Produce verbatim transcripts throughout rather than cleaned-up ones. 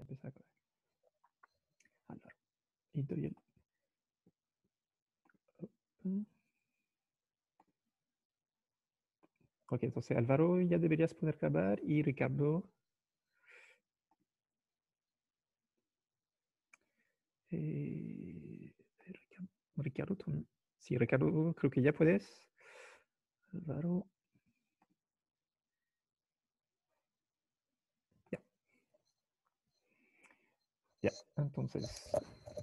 empezar con Álvaro. Y doy el... Ok, entonces Álvaro ya deberías poder grabar y Ricardo... Eh, Ricardo, Ricardo, sí, Ricardo, creo que ya puedes. Álvaro. Ya. Ya, entonces.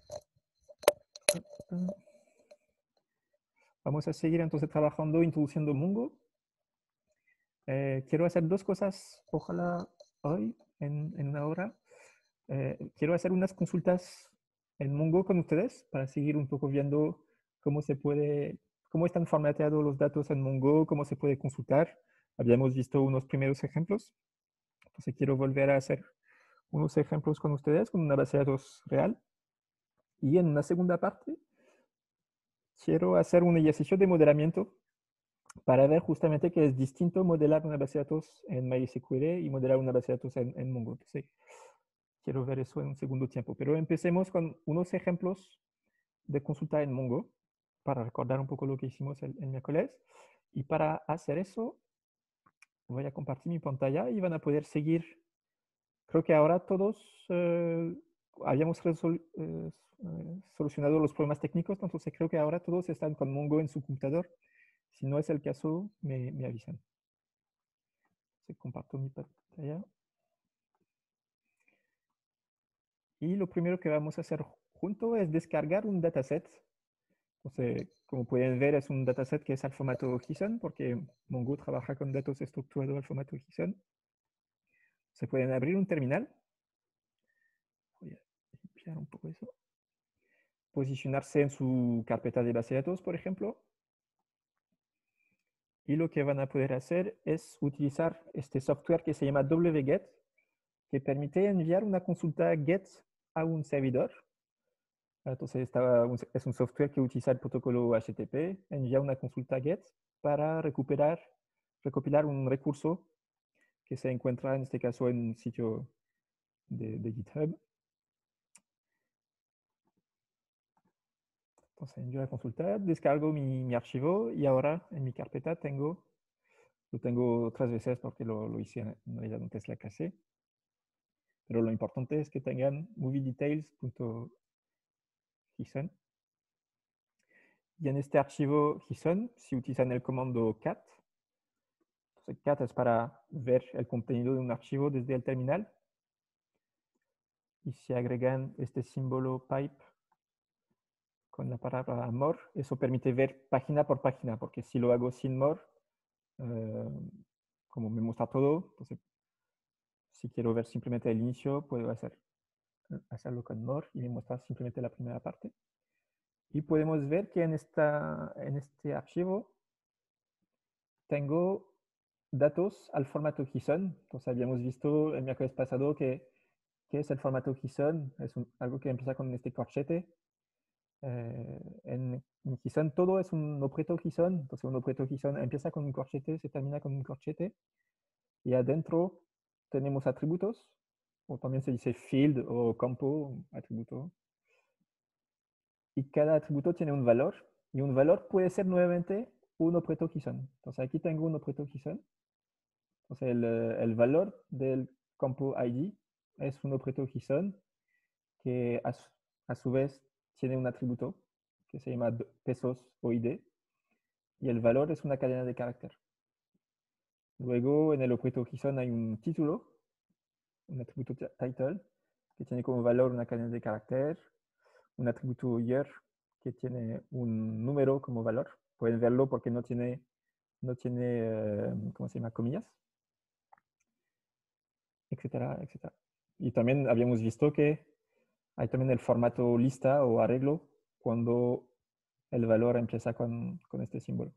Vamos a seguir entonces trabajando, introduciendo Mongo. Eh, quiero hacer dos cosas, ojalá hoy, en, en una hora. Eh, quiero hacer unas consultas en Mongo con ustedes para seguir un poco viendo cómo se puede, cómo están formateados los datos en Mongo, cómo se puede consultar. Habíamos visto unos primeros ejemplos. Entonces quiero volver a hacer unos ejemplos con ustedes con una base de datos real. Y en una segunda parte, quiero hacer un ejercicio de modelamiento para ver justamente que es distinto modelar una base de datos en MySQL y modelar una base de datos en, en Mongo. Entonces, quiero ver eso en un segundo tiempo. Pero empecemos con unos ejemplos de consulta en Mongo para recordar un poco lo que hicimos el, el miércoles. Y para hacer eso, voy a compartir mi pantalla y van a poder seguir. Creo que ahora todos eh, habíamos resol, eh, solucionado los problemas técnicos, entonces creo que ahora todos están con Mongo en su computador. Si no es el caso, me, me avisan. Se comparto mi pantalla. Y lo primero que vamos a hacer junto es descargar un dataset. Entonces, como pueden ver, es un dataset que es al formato JSON, porque Mongo trabaja con datos estructurados al formato JSON. Se pueden abrir un terminal. Voy a limpiar un poco eso. Posicionarse en su carpeta de base de datos, por ejemplo. Y lo que van a poder hacer es utilizar este software que se llama wget, que permite enviar una consulta GET a un servidor. Entonces, esta, es un software que utiliza el protocolo H T T P, envía una consulta GET para recuperar, recopilar un recurso que se encuentra en este caso en un sitio de, de GitHub. Entonces, envío la consulta, descargo mi, mi archivo y ahora en mi carpeta tengo, lo tengo tres veces porque lo, lo hice en realidad antes la casé. Pero lo importante es que tengan moviedetails.json. Y en este archivo JSON, si utilizan el comando cat, entonces cat es para ver el contenido de un archivo desde el terminal. Y si agregan este símbolo pipe con la palabra more, eso permite ver página por página, porque si lo hago sin more, eh, como me muestra todo, entonces si quiero ver simplemente el inicio, puedo hacer, hacerlo con more y me muestra simplemente la primera parte. Y podemos ver que en, esta, en este archivo tengo datos al formato JSON. Entonces habíamos visto el miércoles pasado que, que es el formato JSON. Es un, algo que empieza con este corchete. Eh, en, en JSON todo es un objeto JSON. Entonces un objeto JSON empieza con un corchete, se termina con un corchete. Y adentro tenemos atributos, o también se dice field o campo, atributo. Y cada atributo tiene un valor. Y un valor puede ser nuevamente un objeto JSON. Entonces aquí tengo un objeto JSON. Entonces el, el valor del campo I D es un objeto JSON que a su, a su vez tiene un atributo que se llama pesos o I D. Y el valor es una cadena de carácter. Luego en el objeto JSON hay un título, un atributo title, que tiene como valor una cadena de carácter, un atributo year, que tiene un número como valor. Pueden verlo porque no tiene, no tiene uh, ¿cómo se llama? Comillas, etcétera, etcétera. Y también habíamos visto que hay también el formato lista o arreglo cuando el valor empieza con, con este símbolo.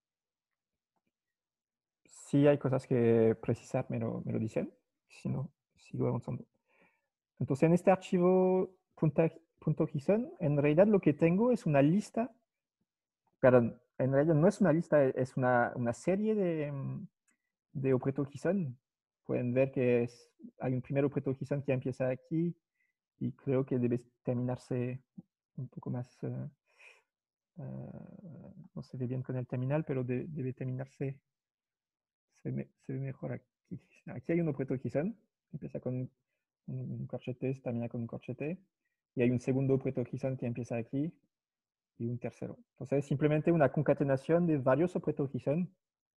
Si hay cosas que precisar, me lo, me lo dicen. Si no, sigo avanzando. Entonces, en este archivo .json, en realidad lo que tengo es una lista. Perdón, en realidad no es una lista, es una, una serie de, de objetos JSON. pueden ver que es, hay un primer objeto JSON que empieza aquí y creo que debe terminarse un poco más, uh, uh, no se ve bien con el terminal, pero de, debe terminarse, se, me, se ve mejor aquí. Aquí hay un objeto JSON, empieza con un, un corchete, termina con un corchete, y hay un segundo objeto JSON que empieza aquí y un tercero. Entonces, simplemente una concatenación de varios objetos JSON.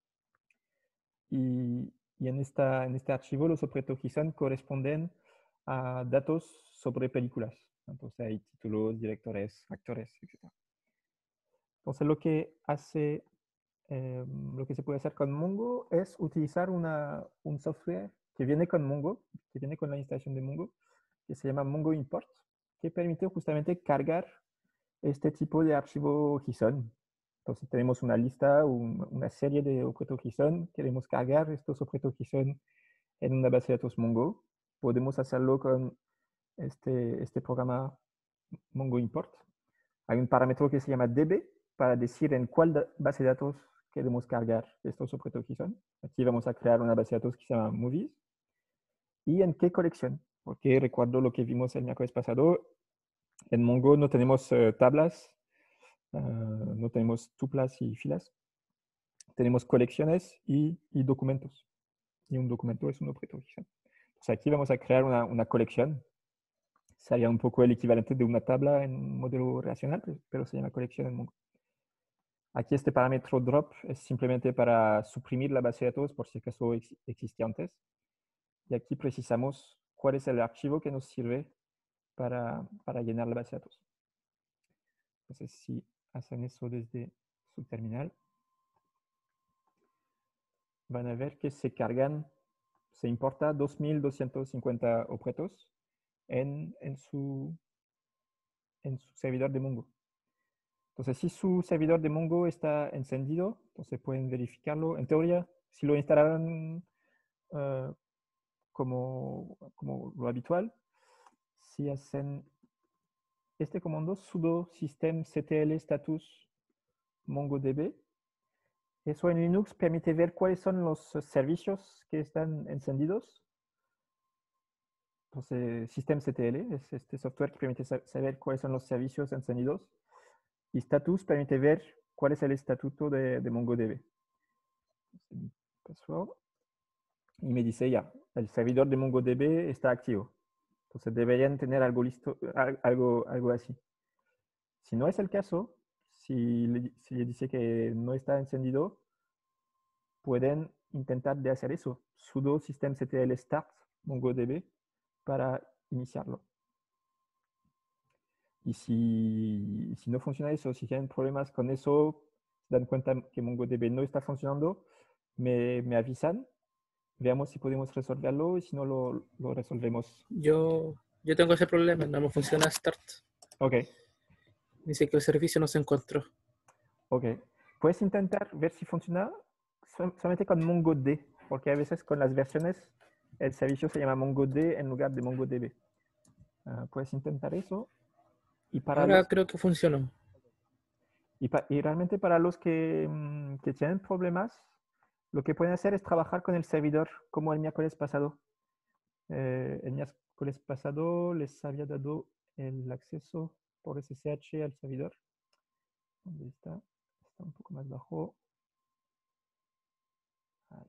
Y, y en, esta, en este archivo los objetos JSON corresponden a datos sobre películas. Entonces hay títulos, directores, actores, etcétera. Entonces lo que hace, eh, lo que se puede hacer con Mongo es utilizar una, un software que viene con Mongo, que viene con la instalación de Mongo, que se llama Mongo Import, que permite justamente cargar este tipo de archivo JSON. Entonces tenemos una lista, un, una serie de objetos JSON, queremos cargar estos objetos JSON en una base de datos Mongo. Podemos hacerlo con este, este programa Mongo Import. Hay un parámetro que se llama D B para decir en cuál base de datos queremos cargar estos objetos JSON. Aquí vamos a crear una base de datos que se llama Movies. ¿Y en qué colección? Porque recuerdo lo que vimos el miércoles pasado. En Mongo no tenemos uh, tablas, Uh, no tenemos tuplas y filas. Tenemos colecciones y, y documentos. Y un documento es un objeto JSON. Entonces aquí vamos a crear una, una colección. Sería un poco el equivalente de una tabla en un modelo relacional, pero se llama colección en Mongo. Aquí este parámetro drop es simplemente para suprimir la base de datos por si acaso ex existía antes. Y aquí precisamos cuál es el archivo que nos sirve para, para llenar la base de datos. Entonces, si hacen eso desde su terminal, van a ver que se cargan, se importa dos mil doscientos cincuenta objetos en, en, su, en su servidor de Mongo. Entonces, si su servidor de Mongo está encendido, entonces pueden verificarlo. En teoría, si lo instalaron uh, como, como lo habitual, si hacen este comando sudo systemctl status mongodb, eso en Linux permite ver cuáles son los servicios que están encendidos. Entonces, systemctl es este software que permite saber cuáles son los servicios encendidos. Y status permite ver cuál es el estatuto de, de MongoDB. Password. Y me dice ya, el servidor de MongoDB está activo. Entonces deberían tener algo listo, algo, algo así. Si no es el caso, si le, si le dice que no está encendido, pueden intentar de hacer eso. Sudo systemctl start MongoDB para iniciarlo. Y si, si no funciona eso, si tienen problemas con eso, se dan cuenta que MongoDB no está funcionando, me, me avisan. Veamos si podemos resolverlo y si no lo, lo resolvemos. Yo, yo tengo ese problema, no me funciona Start. Ok. Dice que el servicio no se encontró. Ok. Puedes intentar ver si funciona solamente con MongoD, porque a veces con las versiones el servicio se llama MongoD en lugar de MongoDB. Uh, puedes intentar eso. Y para Ahora los, creo que funcionó. y, pa, y realmente para los que, mmm, que tienen problemas, lo que pueden hacer es trabajar con el servidor, como el miércoles pasado. Eh, el miércoles pasado les había dado el acceso por S S H al servidor. ¿Dónde está? Está un poco más bajo. Ahí.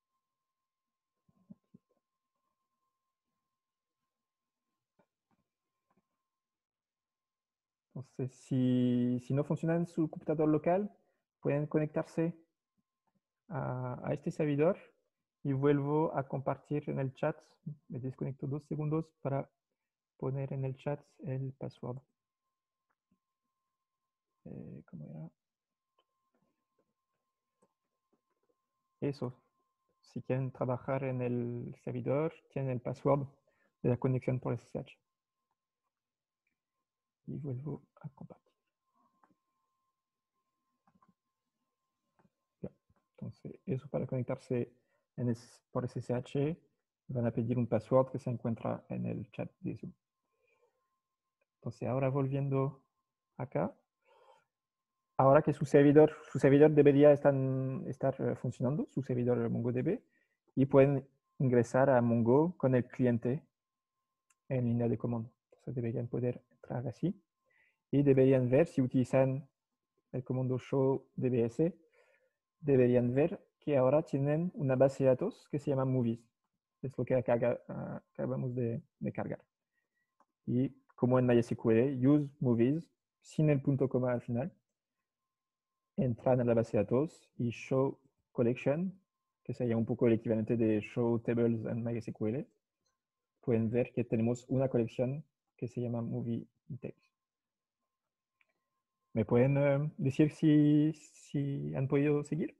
Entonces, si, si no funciona en su computador local, pueden conectarse a, a este servidor y vuelvo a compartir en el chat. Me desconecto dos segundos para poner en el chat el password. Eh, ¿Cómo era? Eso. Si quieren trabajar en el servidor, tienen el password de la conexión por S S H. Y vuelvo a compartir. Ya. Entonces, eso para conectarse en es, por S S H, van a pedir un password que se encuentra en el chat de Zoom. Entonces, ahora volviendo acá, ahora que su servidor, su servidor debería estar, estar funcionando, su servidor MongoDB, y pueden ingresar a Mongo con el cliente en línea de comando. Entonces deberían poder entrar así y deberían ver, si utilizan el comando show dbs, deberían ver que ahora tienen una base de datos que se llama movies. Es lo que acá, acabamos de, de cargar. Y como en MySQL, use movies sin el punto coma al final, entran en la base de datos y show collection, que sería un poco el equivalente de show tables en MySQL. Pueden ver que tenemos una colección que se llama movie details. ¿Me pueden uh, decir si, si han podido seguir?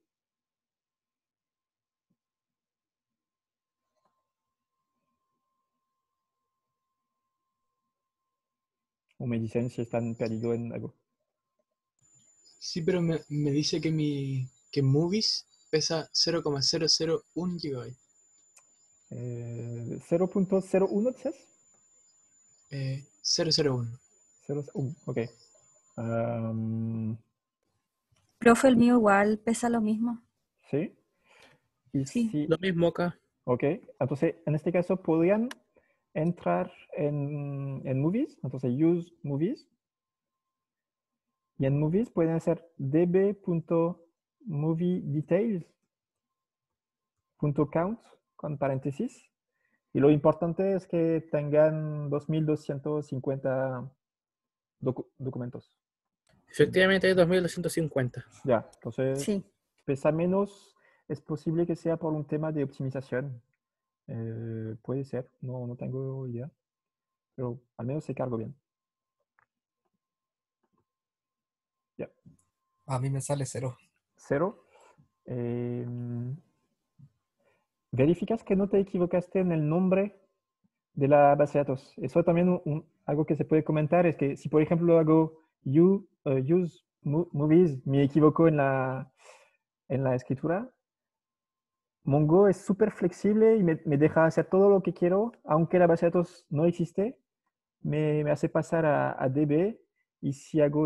O me dicen si están perdidos en algo. Sí, pero me, me dice que mi que Movies pesa cero coma cero cero uno gigabyte. Eh, cero punto cero uno, ¿dices? Eh, cero cero uno. cero, uh, ok. Um, Profe, el mío igual pesa lo mismo. ¿Sí? Y Sí. si, Lo mismo acá. ok, entonces en este caso podrían entrar en, en Movies, entonces use Movies. Y en Movies pueden hacer db.moviedetails.count con paréntesis. Y lo importante es que tengan dos mil doscientos cincuenta docu documentos. Efectivamente hay dos mil doscientos cincuenta. Ya, entonces Sí. pesa menos. Es posible que sea por un tema de optimización. Eh, puede ser, no, no tengo idea. Pero al menos se cargó bien. Ya. A mí me sale cero. Cero. Eh, verificas que no te equivocaste en el nombre de la base de datos. Eso también un, un, algo que se puede comentar es que si por ejemplo hago you, uh, use movies, me equivoco en la, en la escritura, Mongo es súper flexible y me, me deja hacer todo lo que quiero, aunque la base de datos no existe, me, me hace pasar a, a db, y si hago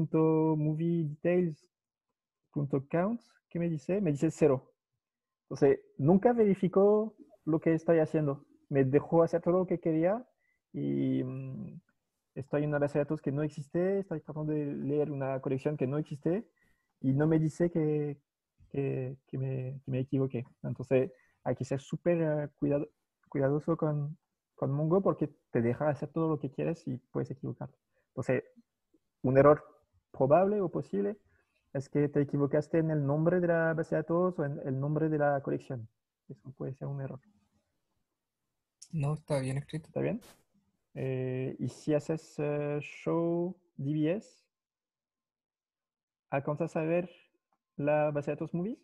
db.moviedetails.count, ¿qué me dice? Me dice cero. Entonces, nunca verificó lo que estoy haciendo. Me dejó hacer todo lo que quería y um, estoy en una base de datos que no existe, estoy tratando de leer una colección que no existe y no me dice que, que, que, me, que me equivoqué. Entonces, hay que ser súper uh, cuidado, cuidadoso con, con Mongo porque te deja hacer todo lo que quieres y puedes equivocarte. Entonces, un error probable o posible es que te equivocaste en el nombre de la base de datos o en el nombre de la colección. Eso puede ser un error. No, está bien escrito. ¿Está bien? Eh, y si haces uh, show dbs, ¿alcanzas a ver la base de datos movies?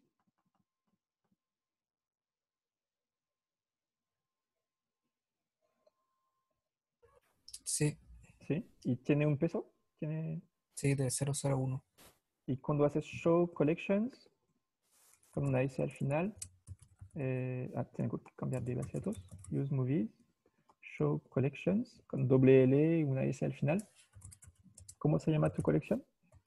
Sí, Sí. ¿Y tiene un peso? ¿Tiene... sí, de cero cero uno. Y cuando haces show collections, con una S al final, eh, ah, tengo que cambiar de base de datos, use movies, show collections, con doble L y una S al final. ¿Cómo se llama tu colección?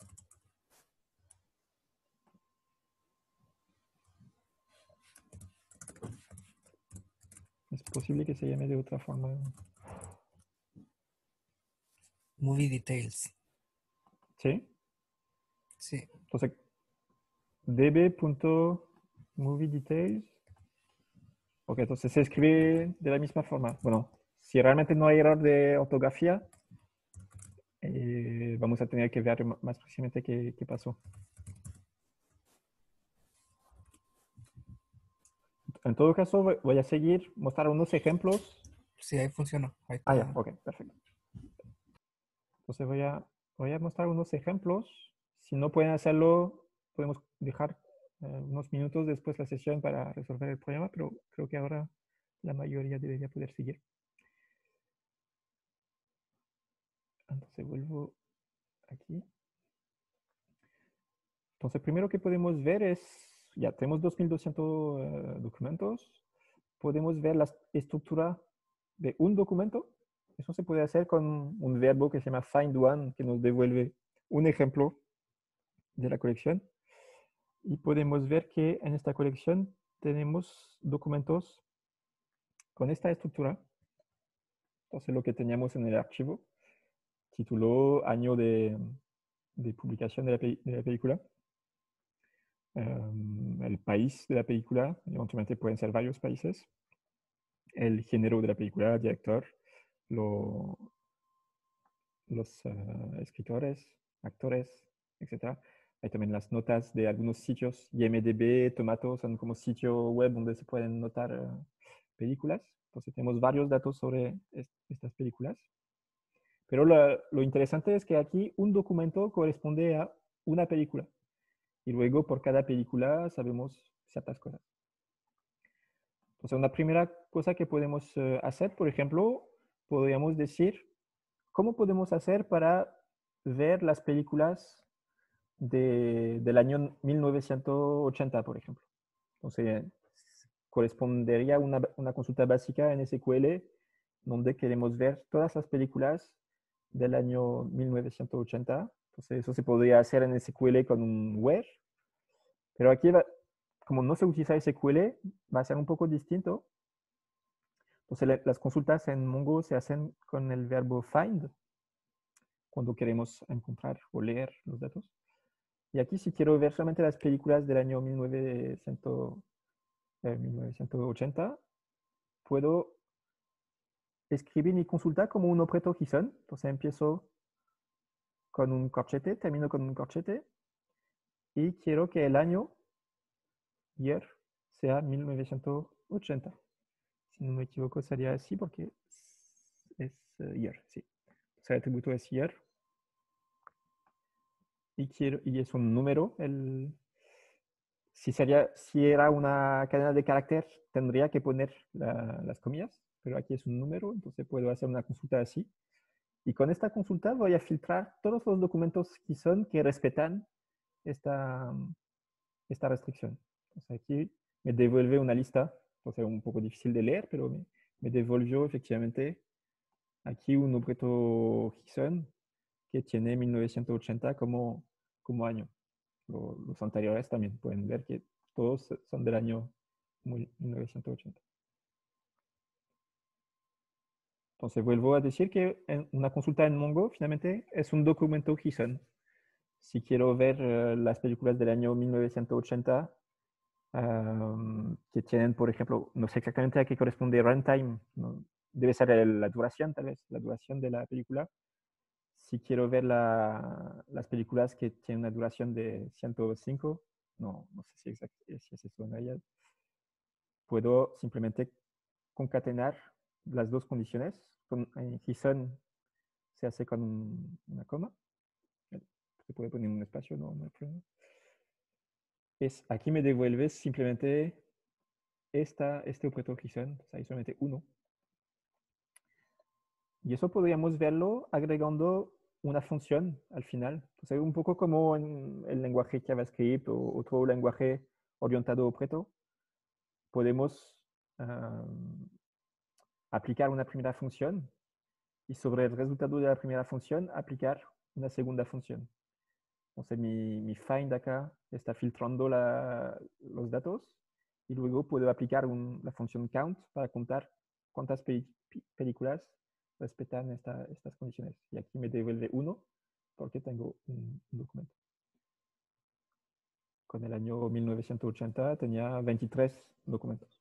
Es posible que se llame de otra forma. Movie Details. ¿Sí? Sí. Entonces, db.moviedetails. Ok, entonces se escribe de la misma forma. Bueno, si realmente no hay error de ortografía, eh, vamos a tener que ver más precisamente qué, qué pasó. En todo caso, voy a seguir, mostrar unos ejemplos. Sí, ahí funcionó. Ahí está. Ah, ya, ok, perfecto. Entonces voy a, voy a mostrar unos ejemplos. Si no pueden hacerlo, podemos dejar eh, unos minutos después la sesión para resolver el problema, pero creo que ahora la mayoría debería poder seguir. Entonces vuelvo aquí. Entonces, primero que podemos ver es, ya tenemos dos mil doscientos uh, documentos. Podemos ver la estructura de un documento. Eso se puede hacer con un verbo que se llama find one, que nos devuelve un ejemplo de la colección. Y podemos ver que en esta colección tenemos documentos con esta estructura, entonces lo que teníamos en el archivo, título, año de, de publicación de la, pe- de la película, um, el país de la película, eventualmente pueden ser varios países, el género de la película, director, lo, los uh, escritores, actores, etcétera. Hay también las notas de algunos sitios, I M D B, Tomato, son como sitio web donde se pueden notar uh, películas. Entonces tenemos varios datos sobre est estas películas. Pero lo, lo interesante es que aquí un documento corresponde a una película. Y luego por cada película sabemos ciertas cosas. Entonces una primera cosa que podemos uh, hacer, por ejemplo, podríamos decir, ¿cómo podemos hacer para ver las películas de, del año mil novecientos ochenta, por ejemplo? Entonces, correspondería a una, una consulta básica en S Q L donde queremos ver todas las películas del año mil novecientos ochenta. Entonces, eso se podría hacer en S Q L con un where. Pero aquí, va, como no se utiliza S Q L, va a ser un poco distinto. Entonces, la, las consultas en Mongo se hacen con el verbo find, cuando queremos encontrar o leer los datos. Y aquí si quiero ver solamente las películas del año mil novecientos, eh, mil novecientos ochenta, puedo escribir mi consulta como un objeto JSON. Entonces empiezo con un corchete, termino con un corchete y quiero que el año, year, sea mil novecientos ochenta. Si no me equivoco sería así porque es uh, year, sí. Entonces el atributo es year. Y, quiero, y es un número. El, si, sería, si era una cadena de carácter, tendría que poner la, las comillas, pero aquí es un número, entonces puedo hacer una consulta así. Y con esta consulta voy a filtrar todos los documentos JSON que respetan esta, esta restricción. Entonces aquí me devuelve una lista, entonces un poco difícil de leer, pero me, me devolvió efectivamente aquí un objeto JSON que tiene mil novecientos ochenta como, como año. Lo, los anteriores también pueden ver que todos son del año mil novecientos ochenta. Entonces vuelvo a decir que en una consulta en Mongo finalmente es un documento JSON. Si quiero ver uh, las películas del año mil novecientos ochenta um, que tienen, por ejemplo, no sé exactamente a qué corresponde runtime, ¿no? Debe ser el, la duración tal vez, la duración de la película. Si quiero ver la, las películas que tienen una duración de ciento cinco, no, no sé si, exact, si es eso en realidad, puedo simplemente concatenar las dos condiciones. Con, en JSON se hace con un, una coma. Se puede poner un espacio, no, no hay problema. Es, aquí me devuelve simplemente esta, este objeto JSON, hay solamente uno. Y eso podríamos verlo agregando una función al final. Entonces, un poco como en el lenguaje JavaScript o otro lenguaje orientado a objeto, podemos um, aplicar una primera función y sobre el resultado de la primera función aplicar una segunda función. Entonces, mi, mi find acá está filtrando la, los datos y luego puedo aplicar un, la función count para contar cuántas pe películas respetan esta, estas condiciones. Y aquí me devuelve uno porque tengo un, un documento. Con el año mil novecientos ochenta tenía veintitrés documentos.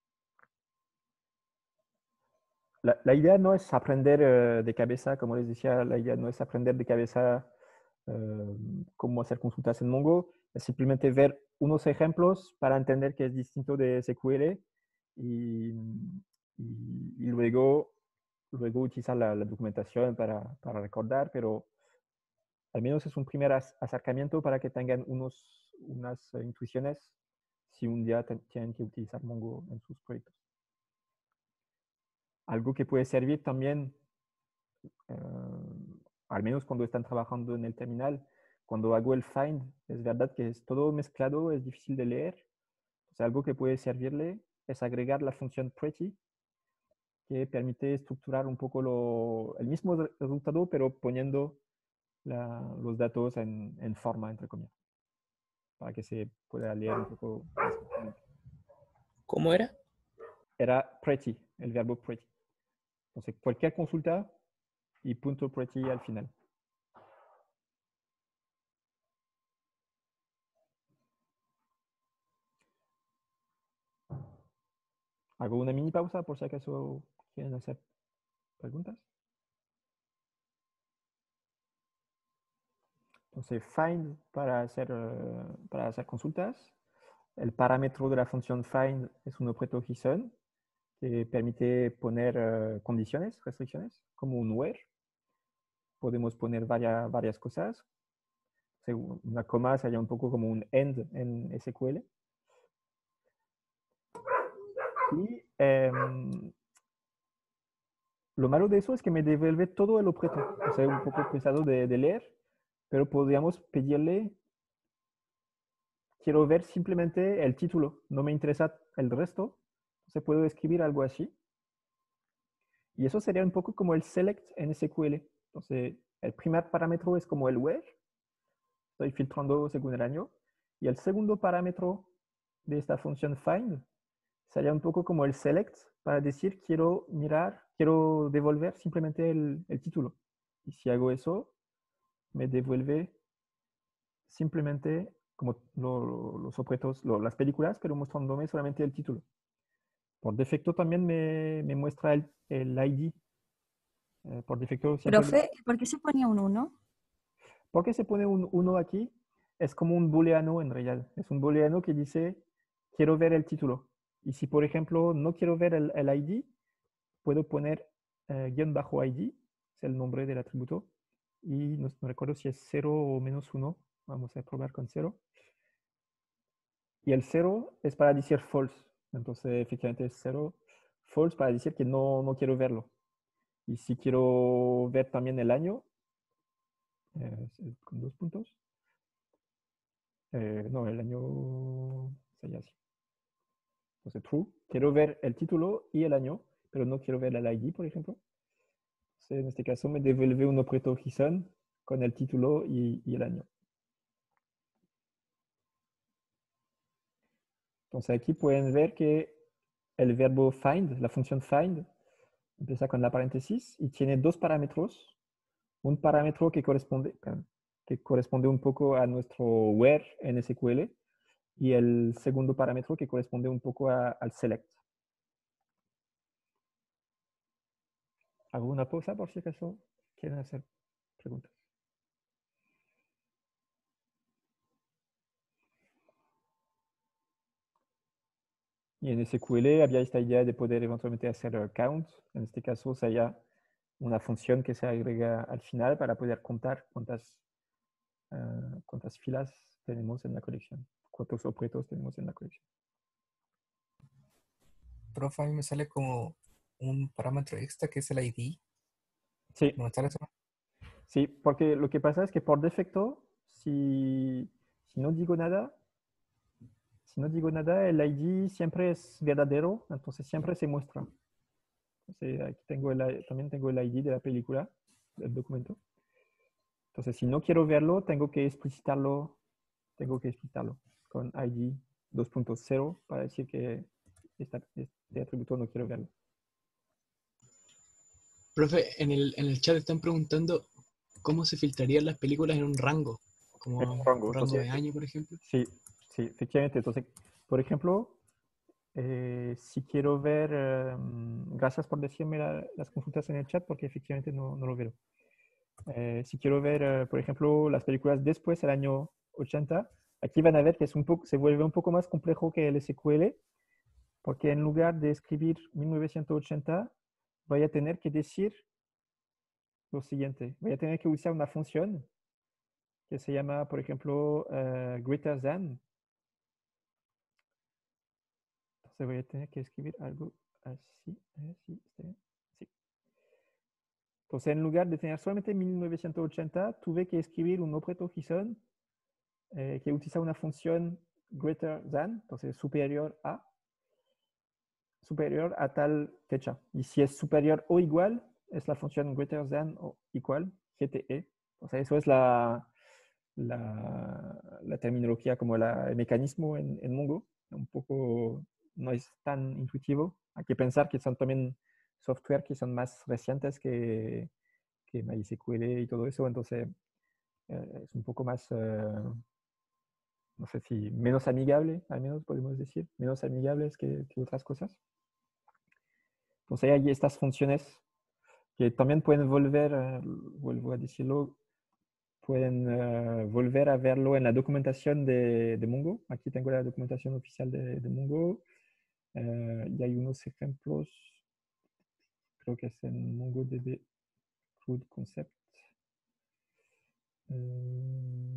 La, la idea no es aprender uh, de cabeza, como les decía, la idea no es aprender de cabeza uh, cómo hacer consultas en Mongo, es simplemente ver unos ejemplos para entender que es distinto de S Q L y, y, y luego, luego utilizar la, la documentación para, para recordar, pero al menos es un primer acercamiento para que tengan unos, unas uh, intuiciones si un día tienen que utilizar Mongo en sus proyectos. Algo que puede servir también, uh, al menos cuando están trabajando en el terminal, cuando hago el find, es verdad que es todo mezclado, es difícil de leer. Entonces, algo que puede servirle es agregar la función pretty, que permite estructurar un poco lo, el mismo resultado, pero poniendo la, los datos en, en forma, entre comillas, para que se pueda leer un poco más fácilmente. ¿Cómo era? era pretty, el verbo pretty. Entonces, cualquier consulta y punto pretty al final. Hago una mini pausa por si acaso quieren hacer preguntas. Entonces, find para hacer, uh, para hacer consultas. El parámetro de la función find es un objeto JSON que permite poner uh, condiciones, restricciones, como un where. Podemos poner varias, varias cosas. Una coma sería un poco como un end en S Q L. Y eh, lo malo de eso es que me devuelve todo el objeto. O sea, un poco pesado de, de leer, pero podríamos pedirle, quiero ver simplemente el título, no me interesa el resto. Entonces puedo escribir algo así. Y eso sería un poco como el select en S Q L. Entonces, el primer parámetro es como el where. Estoy filtrando según el año. Y el segundo parámetro de esta función find sería un poco como el select para decir quiero mirar, quiero devolver simplemente el, el título. Y si hago eso, me devuelve simplemente como lo, los objetos, lo, las películas, pero mostrándome solamente el título. Por defecto también me, me muestra el, el I D. Eh, por defecto siempre... Profe, ¿por qué se ponía un uno? ¿Por qué se pone un uno aquí? Es como un booleano en realidad. Es un booleano que dice quiero ver el título. Y si, por ejemplo, no quiero ver el, el I D, puedo poner eh, guión bajo I D, es el nombre del atributo, y no, no recuerdo si es cero o menos uno. Vamos a probar con cero. Y el cero es para decir false. Entonces, efectivamente, es cero, false para decir que no, no quiero verlo. Y si quiero ver también el año, eh, con dos puntos, eh, no, el año sería así. Entonces, true. Quiero ver el título y el año, pero no quiero ver el I D, por ejemplo. Entonces, en este caso, me devuelve un objeto JSON con el título y, y el año. Entonces, aquí pueden ver que el verbo find, la función find, empieza con la paréntesis y tiene dos parámetros. Un parámetro que corresponde, que corresponde un poco a nuestro where en S Q L y el segundo parámetro que corresponde un poco a, al select. Hago una pausa por si acaso quieren hacer preguntas. Y en S Q L había esta idea de poder eventualmente hacer count. En este caso sería una función que se agrega al final para poder contar cuántas, uh, cuántas filas tenemos en la colección, cuántos objetos tenemos en la colección. Profe, a mí me sale como un parámetro extra que es el I D. Sí. ¿No está eso? Sí, porque lo que pasa es que por defecto, si, si no digo nada, si no digo nada, el I D siempre es verdadero, entonces siempre se muestra. Entonces, aquí tengo el, también tengo el I D de la película, del documento. Entonces, si no quiero verlo, tengo que explicitarlo, tengo que explicitarlo con I D dos punto cero para decir que esta, este atributo no quiero verlo. Profe, en el, en el chat están preguntando cómo se filtrarían las películas en un rango, como En un un rango, rango, entonces, de año, por ejemplo. Sí, sí, efectivamente. Entonces, por ejemplo, eh, si quiero ver, eh, gracias por decirme la, las consultas en el chat, porque efectivamente no, no lo veo. Eh, si quiero ver, eh, por ejemplo, las películas después del año ochenta, aquí van a ver que es un poco, se vuelve un poco más complejo que el S Q L, porque en lugar de escribir mil novecientos ochenta, voy a tener que decir lo siguiente. Voy a tener que usar una función que se llama, por ejemplo, uh, greater than. Entonces voy a tener que escribir algo así, así, sí. Entonces, en lugar de tener solamente mil novecientos ochenta, tuve que escribir un objeto JSON eh, que utiliza una función greater than, entonces superior a, superior a tal fecha. Y si es superior o igual, es la función greater than o igual, G T E. O sea, eso es la, la, la terminología, como la, el mecanismo en, en Mongo, un poco no es tan intuitivo. Hay que pensar que son también software que son más recientes que, que MySQL y todo eso, entonces eh, es un poco más, eh, no sé si menos amigable, al menos podemos decir, menos amigables que, que otras cosas. Entonces hay estas funciones que también pueden volver, eh, vuelvo a decirlo, pueden uh, volver a verlo en la documentación de, de Mongo. Aquí tengo la documentación oficial de, de Mongo. Uh, y hay unos ejemplos, creo que es en MongoDB Crude Concept. Uh,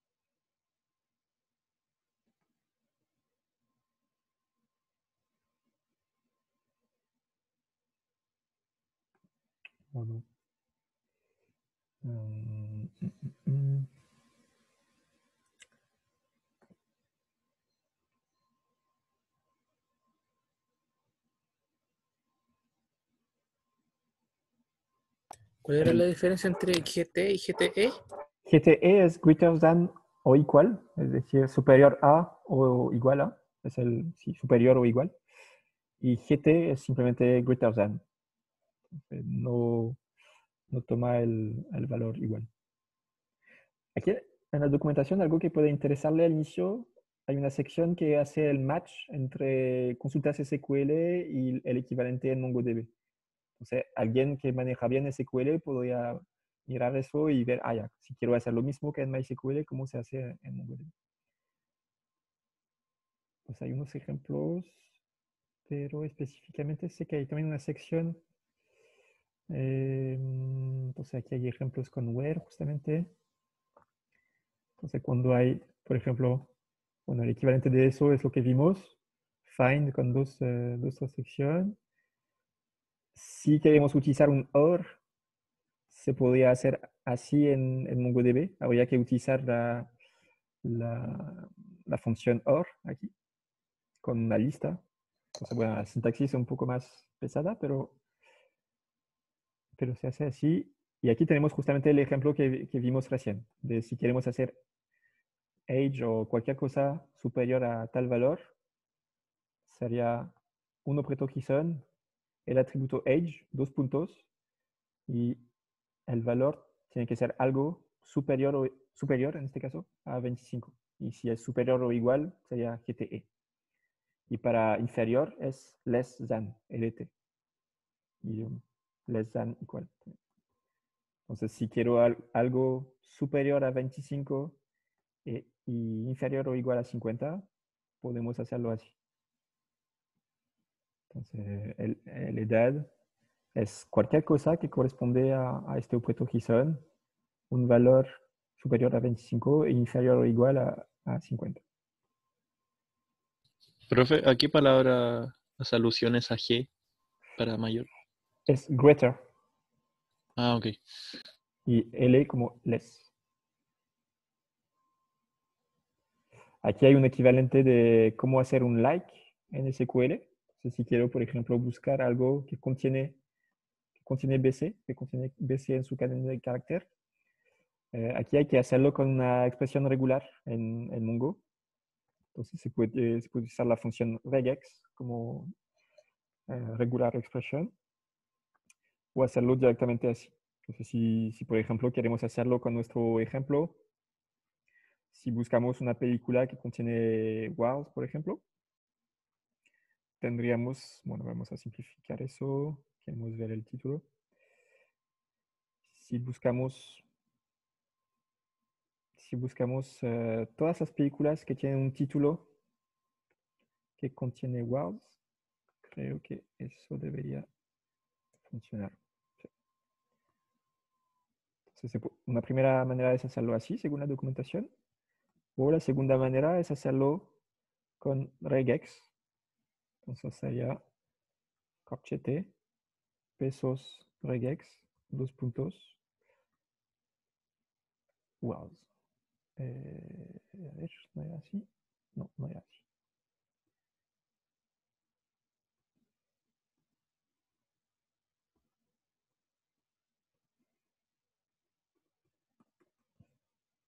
bueno. um, mm, mm, mm. ¿Cuál era la diferencia entre G T y G T E? G T E es greater than o igual, es decir, superior a o igual a, es el sí, superior o igual. Y G T es simplemente greater than. Entonces, no, no toma el, el valor igual. Aquí en la documentación, algo que puede interesarle al inicio, hay una sección que hace el match entre consultas S Q L y el equivalente en MongoDB. Entonces, alguien que maneja bien S Q L podría mirar eso y ver, ah, ya, si quiero hacer lo mismo que en MySQL, ¿cómo se hace en MongoDB? Pues hay unos ejemplos, pero específicamente sé que hay también una sección. Eh, entonces, aquí hay ejemplos con where, justamente. Entonces, cuando hay, por ejemplo, bueno, el equivalente de eso es lo que vimos, find con dos, eh, dos restricciones. Si queremos utilizar un or, se podría hacer así en, en MongoDB. Habría que utilizar la, la, la función or aquí, con una lista. Entonces, bueno, la sintaxis es un poco más pesada, pero, pero se hace así. Y aquí tenemos justamente el ejemplo que, que vimos recién, de si queremos hacer age o cualquier cosa superior a tal valor, sería un objeto JSON, el atributo age, dos puntos, y el valor tiene que ser algo superior, o, superior en este caso, a veinticinco. Y si es superior o igual, sería G T E. Y para inferior es less than, L T. Y um, less than igual. Entonces, si quiero al, algo superior a veinticinco e, y inferior o igual a cincuenta, podemos hacerlo así. Entonces, el, el edad es cualquier cosa que corresponde a, a este objeto JSON, un valor superior a veinticinco e inferior o igual a, a cincuenta. Profe, ¿a qué palabra las alusiones a G para mayor? Es greater Ah, ok. y L como less. Aquí hay un equivalente de cómo hacer un like en S Q L. Entonces, si quiero, por ejemplo, buscar algo que contiene, que contiene B C, que contiene B C en su cadena de carácter, eh, aquí hay que hacerlo con una expresión regular en, en Mongo. Entonces, se puede, se puede usar la función regex como eh, regular expression o hacerlo directamente así. Entonces, si, si, por ejemplo, queremos hacerlo con nuestro ejemplo, si buscamos una película que contiene words, por ejemplo, tendríamos, bueno, vamos a simplificar eso, queremos ver el título. Si buscamos, si buscamos uh, todas las películas que tienen un título que contiene words, creo que eso debería funcionar. Entonces, una primera manera es hacerlo así, según la documentación. O la segunda manera es hacerlo con regex. Entonces sería corchete, pesos, regex, dos puntos, words. Eh, a ver, ¿no era así? No, no era así.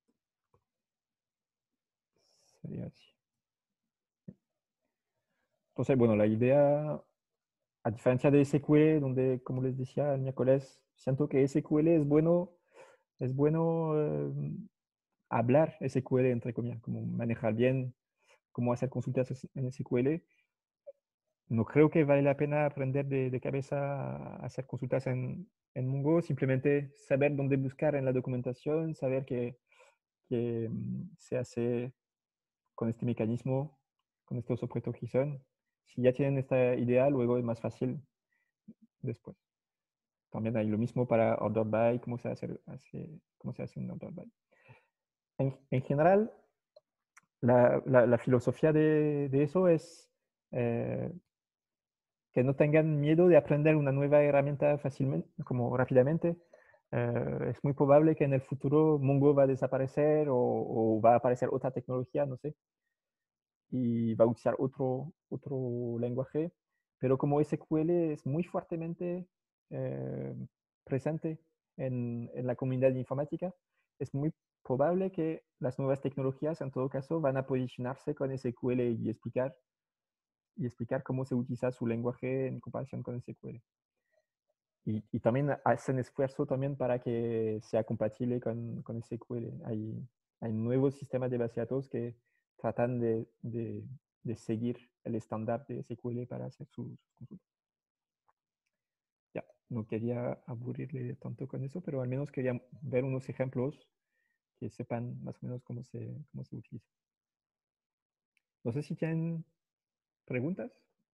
Sería así. Entonces, bueno, la idea, a diferencia de S Q L, donde, como les decía el miércoles, siento que S Q L es bueno, es bueno eh, hablar S Q L, entre comillas, como manejar bien cómo hacer consultas en S Q L. No creo que vale la pena aprender de, de cabeza a hacer consultas en, en Mongo, simplemente saber dónde buscar en la documentación, saber que, que mm, se hace con este mecanismo, con estos objetos JSON. Si ya tienen esta idea, luego es más fácil después. También hay lo mismo para order by, cómo se hace, hace- cómo se hace un order by. En, en general, la, la- la filosofía de, de eso es eh, que no tengan miedo de aprender una nueva herramienta fácilmente, como rápidamente. Eh, es muy probable que en el futuro Mongo va a desaparecer o, o va a aparecer otra tecnología, no sé, y va a utilizar otro, otro lenguaje. Pero como S Q L es muy fuertemente eh, presente en, en la comunidad informática, es muy probable que las nuevas tecnologías, en todo caso, van a posicionarse con S Q L y explicar, y explicar cómo se utiliza su lenguaje en comparación con S Q L. Y, y también hacen esfuerzo también para que sea compatible con, con S Q L. Hay, hay nuevos sistemas de base de datos que tratan de, de, de seguir el estándar de S Q L para hacer sus consultas. Ya, no quería aburrirle tanto con eso, pero al menos quería ver unos ejemplos que sepan más o menos cómo se, cómo se utiliza. No sé si tienen preguntas.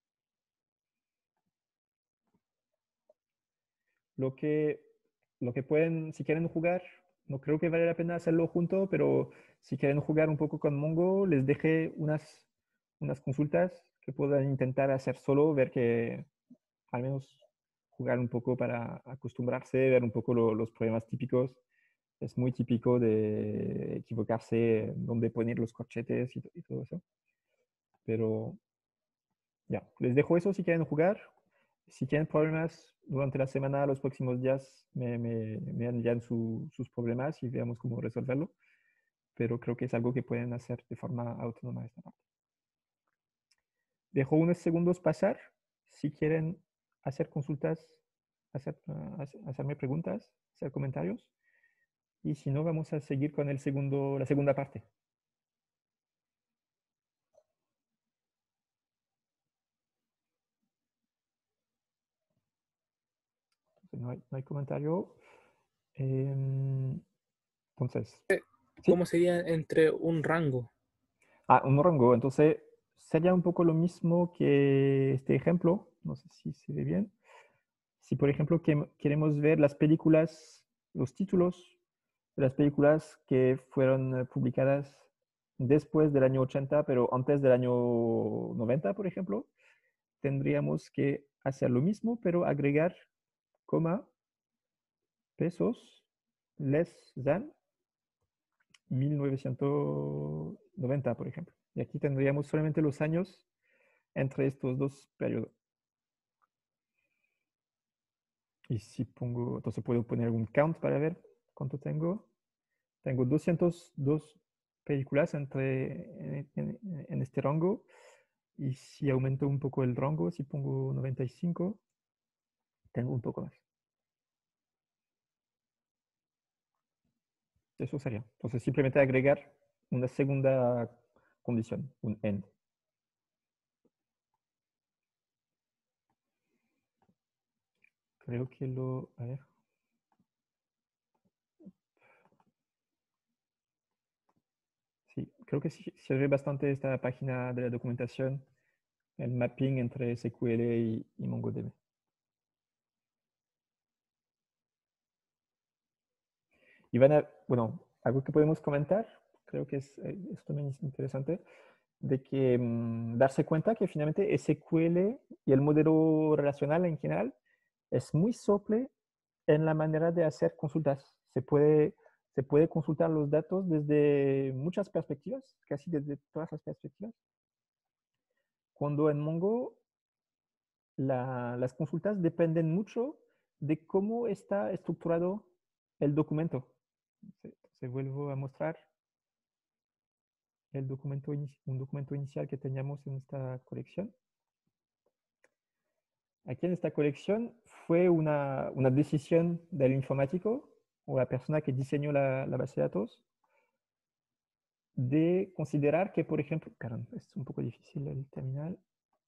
Lo que, lo que pueden, si quieren jugar, no creo que vale la pena hacerlo junto, pero si quieren jugar un poco con Mongo, les dejé unas, unas consultas que puedan intentar hacer solo, ver que al menos jugar un poco para acostumbrarse, ver un poco lo- los problemas típicos. Es muy típico de equivocarse en dónde poner los corchetes y, to- y todo eso. Pero ya, les dejo eso si quieren jugar. Si tienen problemas durante la semana, los próximos días, me, me, me envían su- sus problemas y veamos cómo resolverlo. Pero creo que es algo que pueden hacer de forma autónoma esta parte. Dejo unos segundos pasar. Si quieren hacer consultas, hacer, ah, hacer- hacerme preguntas, hacer comentarios. Y si no, vamos a seguir con el segundo, la segunda parte. No hay, no hay comentario. Em, entonces, ¿sí? ¿Cómo sería entre un rango? Ah, un rango. Entonces, sería un poco lo mismo que este ejemplo. No sé si se ve bien. Si, por ejemplo, que queremos ver las películas, los títulos de las películas que fueron eh, publicadas después del año ochenta, pero antes del año noventa, por ejemplo, tendríamos que hacer lo mismo, pero agregar coma, pesos, less than mil novecientos noventa, por ejemplo. Y aquí tendríamos solamente los años entre estos dos periodos. Y si pongo, entonces puedo poner un count para ver cuánto tengo. Tengo doscientas dos películas entre, en, en, en este rango. Y si aumento un poco el rango, si pongo noventa y cinco, tengo un poco más. Eso sería. Entonces simplemente agregar una segunda condición, un end. Creo que lo... A ver. Sí, creo que sí, sirve bastante esta página de la documentación, el mapping entre S Q L y, y MongoDB. Y van a, bueno, algo que podemos comentar, creo que es, eh, esto también es interesante, de que mm, darse cuenta que finalmente S Q L y el modelo relacional en general es muy sople en la manera de hacer consultas. Se puede, se puede consultar los datos desde muchas perspectivas, casi desde todas las perspectivas. Cuando en Mongo la, las consultas dependen mucho de cómo está estructurado el documento. Se, se vuelvo a mostrar el documento, un documento inicial que teníamos en esta colección. Aquí en esta colección fue una, una decisión del informático o la persona que diseñó la, la base de datos de considerar que, por ejemplo, perdón, es un poco difícil el terminal.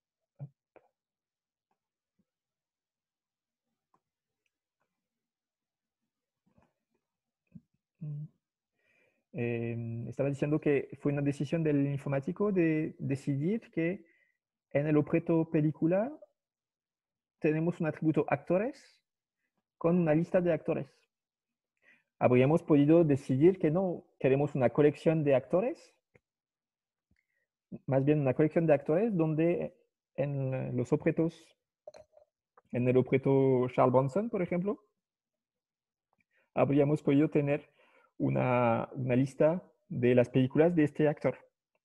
Eh, estaba diciendo que fue una decisión del informático de decidir que en el objeto película tenemos un atributo actores con una lista de actores. Habríamos podido decidir que no, queremos una colección de actores, más bien una colección de actores donde en los objetos, en el objeto Charles Bronson, por ejemplo, habríamos podido tener una, una lista de las películas de este actor.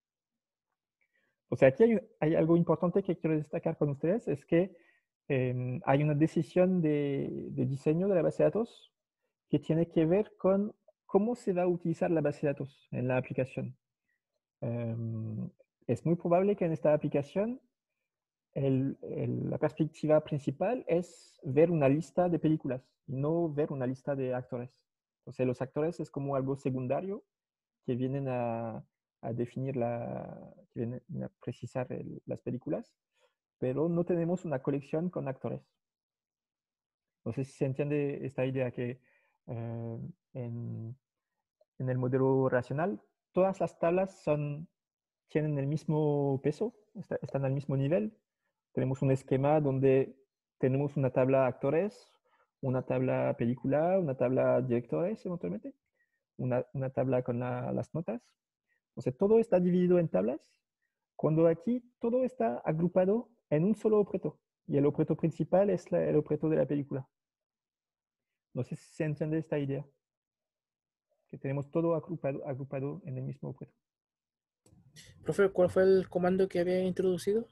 O sea, aquí hay, hay algo importante que quiero destacar con ustedes, es que eh, hay una decisión de, de diseño de la base de datos que tiene que ver con cómo se va a utilizar la base de datos en la aplicación. Um, es muy probable que en esta aplicación el, el, la perspectiva principal es ver una lista de películas y no ver una lista de actores. Entonces los actores es como algo secundario que vienen a, a definir, la, que vienen a precisar el, las películas, pero no tenemos una colección con actores. No sé si se entiende esta idea que eh, en, en el modelo racional todas las tablas son, tienen el mismo peso, está, están al mismo nivel. Tenemos un esquema donde tenemos una tabla actores, una tabla película, una tabla directores eventualmente, una, una tabla con la, las notas. Entonces todo está dividido en tablas, cuando aquí todo está agrupado en un solo objeto. Y el objeto principal es la, el objeto de la película. No sé si se entiende esta idea. Que tenemos todo agrupado, agrupado en el mismo objeto. Profe, ¿cuál fue el comando que había introducido?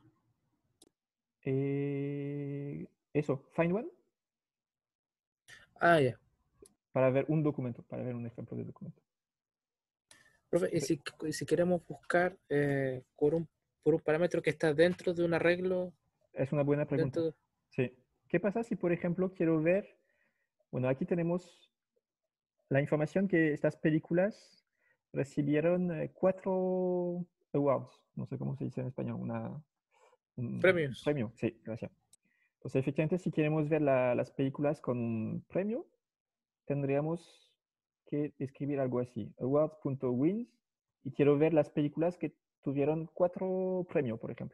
Eh, eso, find one. Ah, ya. Para ver un documento, para ver un ejemplo de documento. Profe, y si, si queremos buscar eh, por, un, por un parámetro que está dentro de un arreglo. Es una buena pregunta. Dentro... Sí. ¿Qué pasa si, por ejemplo, quiero ver? Bueno, aquí tenemos la información que estas películas recibieron eh, cuatro awards. No sé cómo se dice en español. Una, un Premios. premio. Sí, gracias. Entonces, efectivamente, si queremos ver la, las películas con un premio, tendríamos que escribir algo así, awards.wins, y quiero ver las películas que tuvieron cuatro premios, por ejemplo.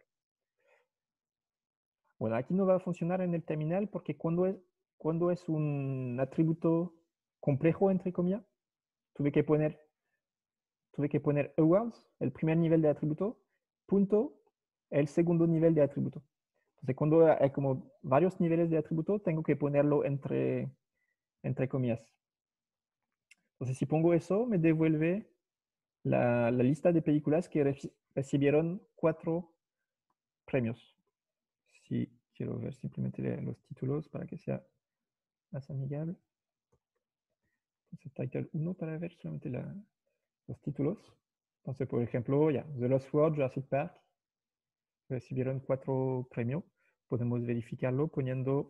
Bueno, aquí no va a funcionar en el terminal porque cuando es, cuando es un atributo complejo, entre comillas, tuve que poner, tuve que poner awards, el primer nivel de atributo, punto, el segundo nivel de atributo. Entonces, cuando hay como varios niveles de atributo, tengo que ponerlo entre, entre comillas. Entonces, si pongo eso, me devuelve la, la lista de películas que reci recibieron cuatro premios. Si quiero ver simplemente los títulos para que sea más amigable. Entonces, title uno para ver solamente la, los títulos. Entonces, por ejemplo, ya, The Lost World, Jurassic Park, recibieron cuatro premios. Podemos verificarlo poniendo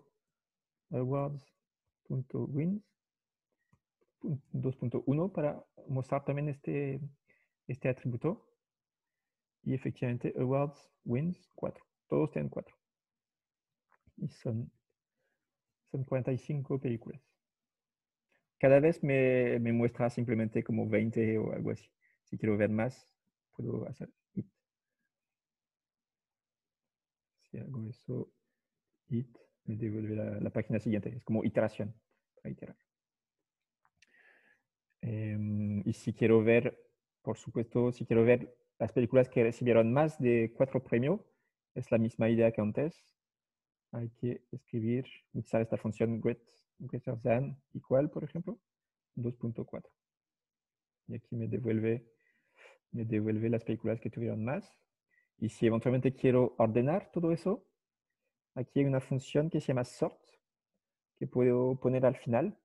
awards.wins dos punto uno para mostrar también este, este atributo. Y efectivamente, awards, wins, cuatro. Todos tienen cuatro. Y son, son cuarenta y cinco películas. Cada vez me, me muestra simplemente como veinte o algo así. Si quiero ver más, puedo hacer it. Si hago eso, it, me devuelve la, la página siguiente. Es como iteración para iterar. Eh, y si quiero ver, por supuesto, si quiero ver las películas que recibieron más de cuatro premios, es la misma idea que antes. Hay que escribir, utilizar esta función greater than, igual, por ejemplo, dos punto cuatro. Y aquí me devuelve, me devuelve las películas que tuvieron más. Y si eventualmente quiero ordenar todo eso, aquí hay una función que se llama sort, que puedo poner al final.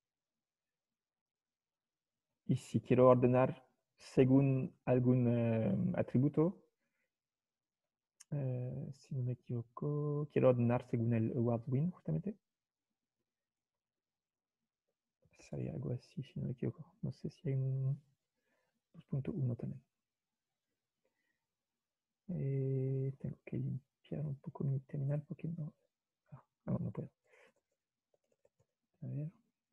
Y si quiero ordenar según algún uh, atributo, Eh, si no me equivoco, quiero ordenar según el award win, justamente. Sería algo así, si no me equivoco. No sé si hay un dos punto uno también. Eh, tengo que limpiar un poco mi terminal porque no. Ah, no, no puedo. A ver.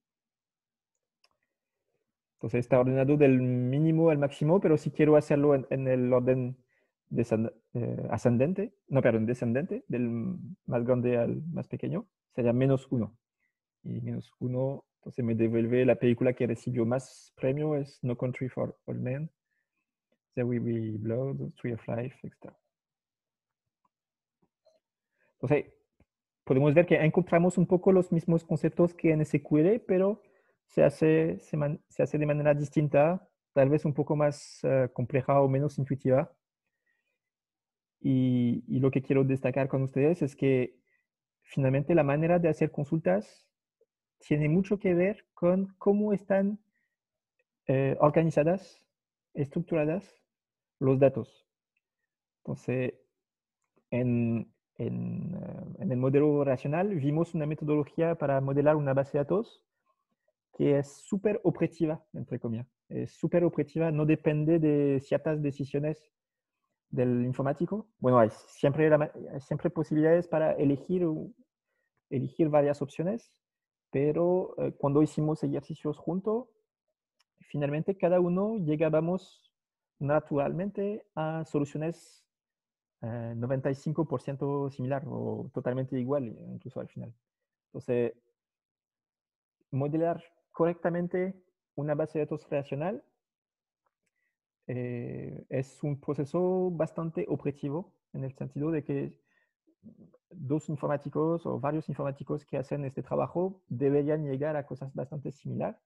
Entonces está ordenado del mínimo al máximo, pero si quiero hacerlo en, en el orden descend- eh, ascendente, no, perdón, descendente, del más grande al más pequeño, sería menos uno. Y menos uno, entonces me devuelve la película que recibió más premio, es No Country for Old Men, There Will Be Blood, Tree of Life, etcétera. Entonces, podemos ver que encontramos un poco los mismos conceptos que en S Q L, pero se hace, se, man, se hace de manera distinta, tal vez un poco más uh, compleja o menos intuitiva. Y, y lo que quiero destacar con ustedes es que finalmente la manera de hacer consultas tiene mucho que ver con cómo están eh, organizadas, estructuradas los datos. Entonces, en, en, uh, en el modelo racional vimos una metodología para modelar una base de datos que es súper operativa, entre comillas. Es súper operativa, no depende de ciertas decisiones del informático. Bueno, hay siempre, la, hay siempre posibilidades para elegir, elegir varias opciones, pero eh, cuando hicimos ejercicios juntos, finalmente cada uno llegábamos naturalmente a soluciones eh, noventa y cinco por ciento similar o totalmente igual, incluso al final. Entonces, modelar correctamente una base de datos relacional eh, es un proceso bastante operativo en el sentido de que dos informáticos o varios informáticos que hacen este trabajo deberían llegar a cosas bastante similares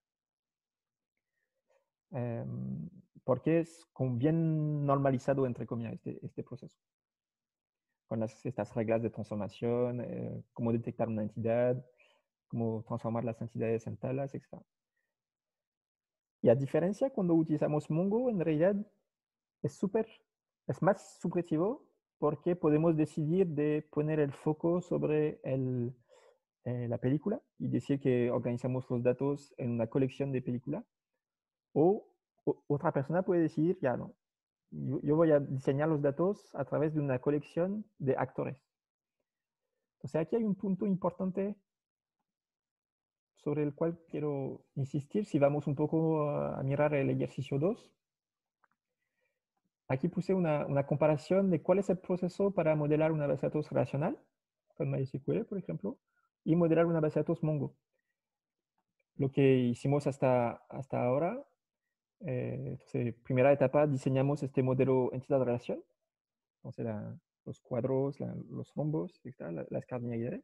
eh, porque es como bien normalizado, entre comillas, este, este proceso. Con las, estas reglas de transformación, eh, cómo detectar una entidad, cómo transformar las entidades en tablas, etcétera. Y a diferencia, cuando utilizamos Mongo, en realidad es súper, es más subjetivo porque podemos decidir de poner el foco sobre el, eh, la película y decir que organizamos los datos en una colección de película. O, o otra persona puede decir, ya no, yo, yo voy a diseñar los datos a través de una colección de actores. Entonces aquí hay un punto importante sobre el cual quiero insistir. Si vamos un poco a mirar el ejercicio dos, aquí puse una, una comparación de cuál es el proceso para modelar una base de datos relacional, con MySQL, por ejemplo, y modelar una base de datos Mongo. Lo que hicimos hasta, hasta ahora, eh, entonces, primera etapa, diseñamos este modelo entidad-relación, entonces la, los cuadros, la, los rombos, etcétera, la, las cardinalidades.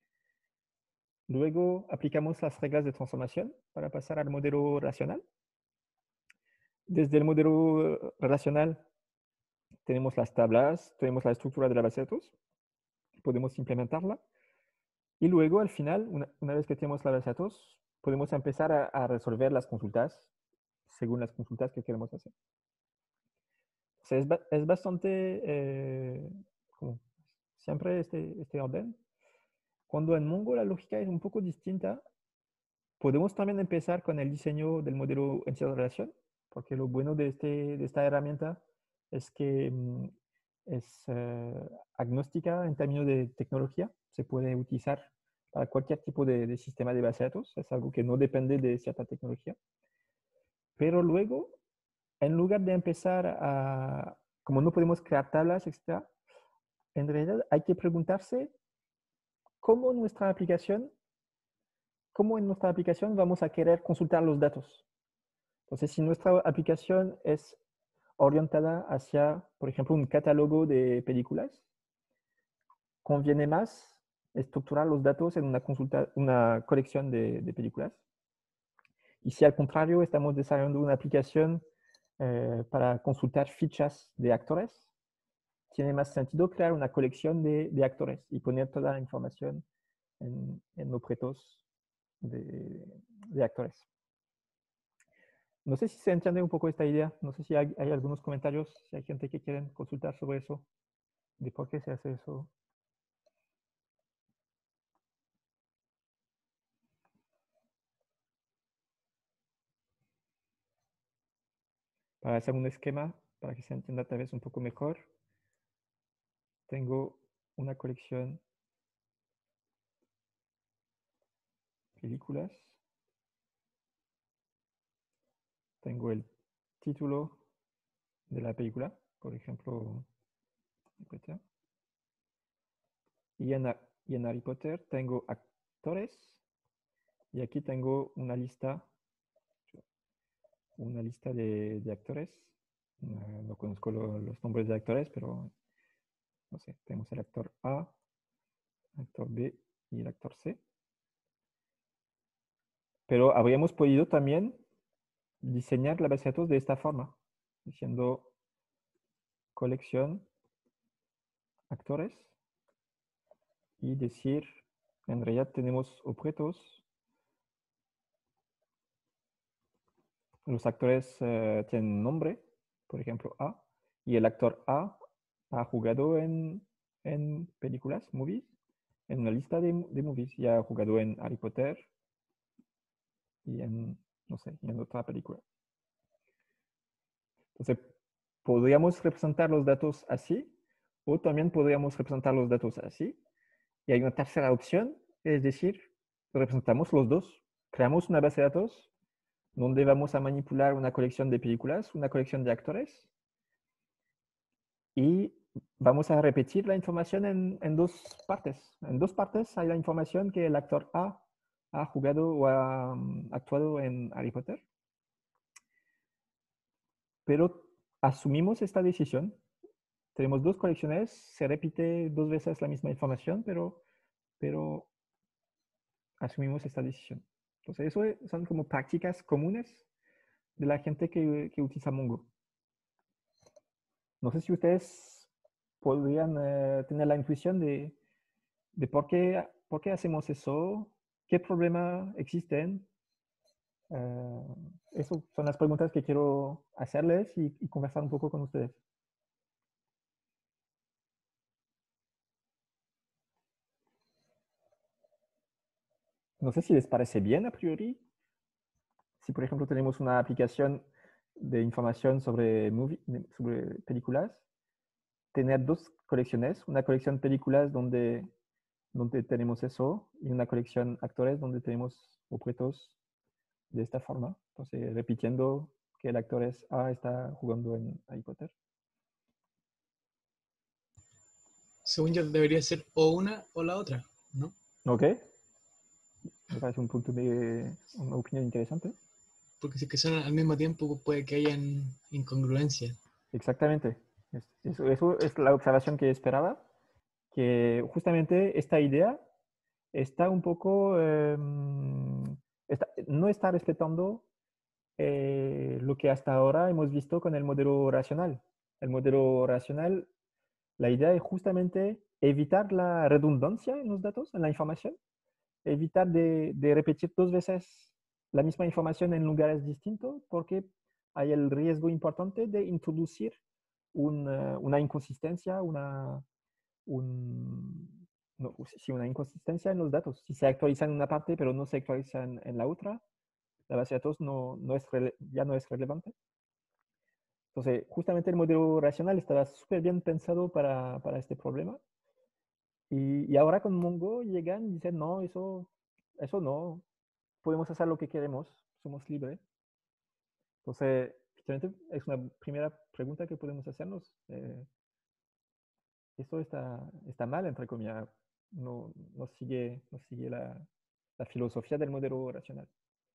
Luego aplicamos las reglas de transformación para pasar al modelo relacional. Desde el modelo relacional tenemos las tablas, tenemos la estructura de la base de datos, podemos implementarla. Y luego, al final, una, una vez que tenemos la base de datos, podemos empezar a, a resolver las consultas según las consultas que queremos hacer. O sea, es, es bastante, eh, como siempre, este, este orden. Cuando en Mongo la lógica es un poco distinta, podemos también empezar con el diseño del modelo entidad-relación, porque lo bueno de, este, de esta herramienta es que mm, es uh, agnóstica en términos de tecnología. Se puede utilizar para cualquier tipo de, de sistema de base de datos. Es algo que no depende de cierta tecnología. Pero luego, en lugar de empezar a, como no podemos crear tablas, etcétera, en realidad hay que preguntarse cómo nuestra aplicación, cómo en nuestra aplicación vamos a querer consultar los datos. Entonces, si nuestra aplicación es orientada hacia, por ejemplo, un catálogo de películas, conviene más estructurar los datos en una, consulta, una colección de, de películas. Y si al contrario estamos desarrollando una aplicación eh, para consultar fichas de actores, tiene más sentido crear una colección de, de actores y poner toda la información en, en objetos de, de actores. No sé si se entiende un poco esta idea. No sé si hay, hay algunos comentarios, si hay gente que quieren consultar sobre eso. de por qué se hace eso. Para hacer un esquema, para que se entienda tal vez un poco mejor, tengo una colección de películas. Tengo el título de la película, por ejemplo, Harry Potter. Y en, y en Harry Potter tengo actores. Y aquí tengo una lista, una lista de, de actores. No, no conozco lo, los nombres de actores, pero no sé, tenemos el actor A, actor B y el actor C. Pero habríamos podido también diseñar la base de datos de esta forma, diciendo colección actores y decir, en realidad tenemos objetos. Los actores uh, tienen nombre, por ejemplo A, y el actor A ha jugado en, en películas, movies, en una lista de, de movies, y ha jugado en Harry Potter y en, no sé, y en otra película. Entonces, podríamos representar los datos así, o también podríamos representar los datos así. Y hay una tercera opción, es decir, representamos los dos. Creamos una base de datos donde vamos a manipular una colección de películas, una colección de actores, y vamos a repetir la información en, en dos partes. En dos partes hay la información que el actor A ha jugado o ha um, actuado en Harry Potter. Pero asumimos esta decisión. Tenemos dos colecciones, se repite dos veces la misma información, pero, pero asumimos esta decisión. Entonces, eso son como prácticas comunes de la gente que, que utiliza Mongo. No sé si ustedes podrían uh, tener la intuición de, de por, qué, por qué hacemos eso, qué problemas existen. Uh, esas son las preguntas que quiero hacerles y, y conversar un poco con ustedes. No sé si les parece bien a priori. Si, por ejemplo, tenemos una aplicación de información sobre, movie, sobre películas, tener dos colecciones, una colección películas donde, donde tenemos eso y una colección actores donde tenemos objetos de esta forma. Entonces, repitiendo que el actor es A está jugando en Harry Potter. Según yo, debería ser o una o la otra, ¿no? Ok. Me parece un punto de una opinión interesante. Porque si es que son al mismo tiempo, puede que hayan incongruencias. Exactamente. Eso, eso es la observación que esperaba, que justamente esta idea está un poco, eh, está, no está respetando eh, lo que hasta ahora hemos visto con el modelo racional. El modelo racional, la idea es justamente evitar la redundancia en los datos, en la información, evitar de, de repetir dos veces la misma información en lugares distintos, porque hay el riesgo importante de introducir una, una inconsistencia, una, un, no, sí, una inconsistencia en los datos. Si se actualiza en una parte pero no se actualiza en, en la otra, la base de datos no, no es rele, ya no es relevante. Entonces, justamente el modelo racional estaba súper bien pensado para, para este problema. Y, y ahora con Mongo llegan y dicen, no, eso, eso no, podemos hacer lo que queremos, somos libres. Entonces, es una primera pregunta que podemos hacernos. Eh, esto está, está mal, entre comillas, no, no sigue, no sigue la, la filosofía del modelo racional.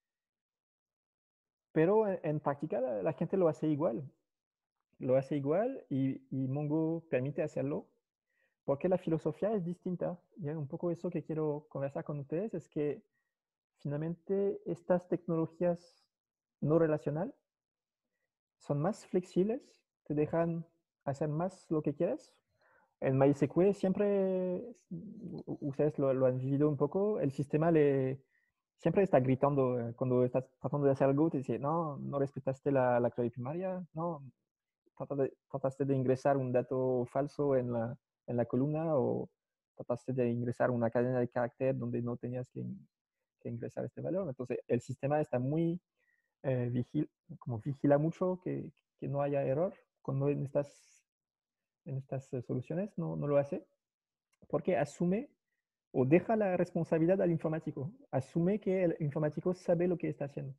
Pero en, en práctica la, la gente lo hace igual. Lo hace igual y, y Mongo permite hacerlo porque la filosofía es distinta. Y un poco eso que quiero conversar con ustedes es que finalmente estas tecnologías no relacionales son más flexibles, te dejan hacer más lo que quieres. En MySQL siempre, ustedes lo, lo han vivido un poco, el sistema le, siempre está gritando cuando estás tratando de hacer algo, te dice, no, no respetaste la, la clave primaria, no, trataste de, trataste de ingresar un dato falso en la, en la columna o trataste de ingresar una cadena de carácter donde no tenías que, que ingresar este valor. Entonces, el sistema está muy eh, vigil, como vigila mucho que, que no haya error. Cuando en estas, en estas eh, soluciones no, no lo hace, porque asume o deja la responsabilidad al informático. Asume que el informático sabe lo que está haciendo.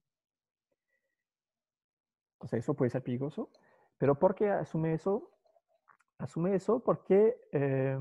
Entonces, eso puede ser peligroso. Pero ¿por qué asume eso? Asume eso porque eh,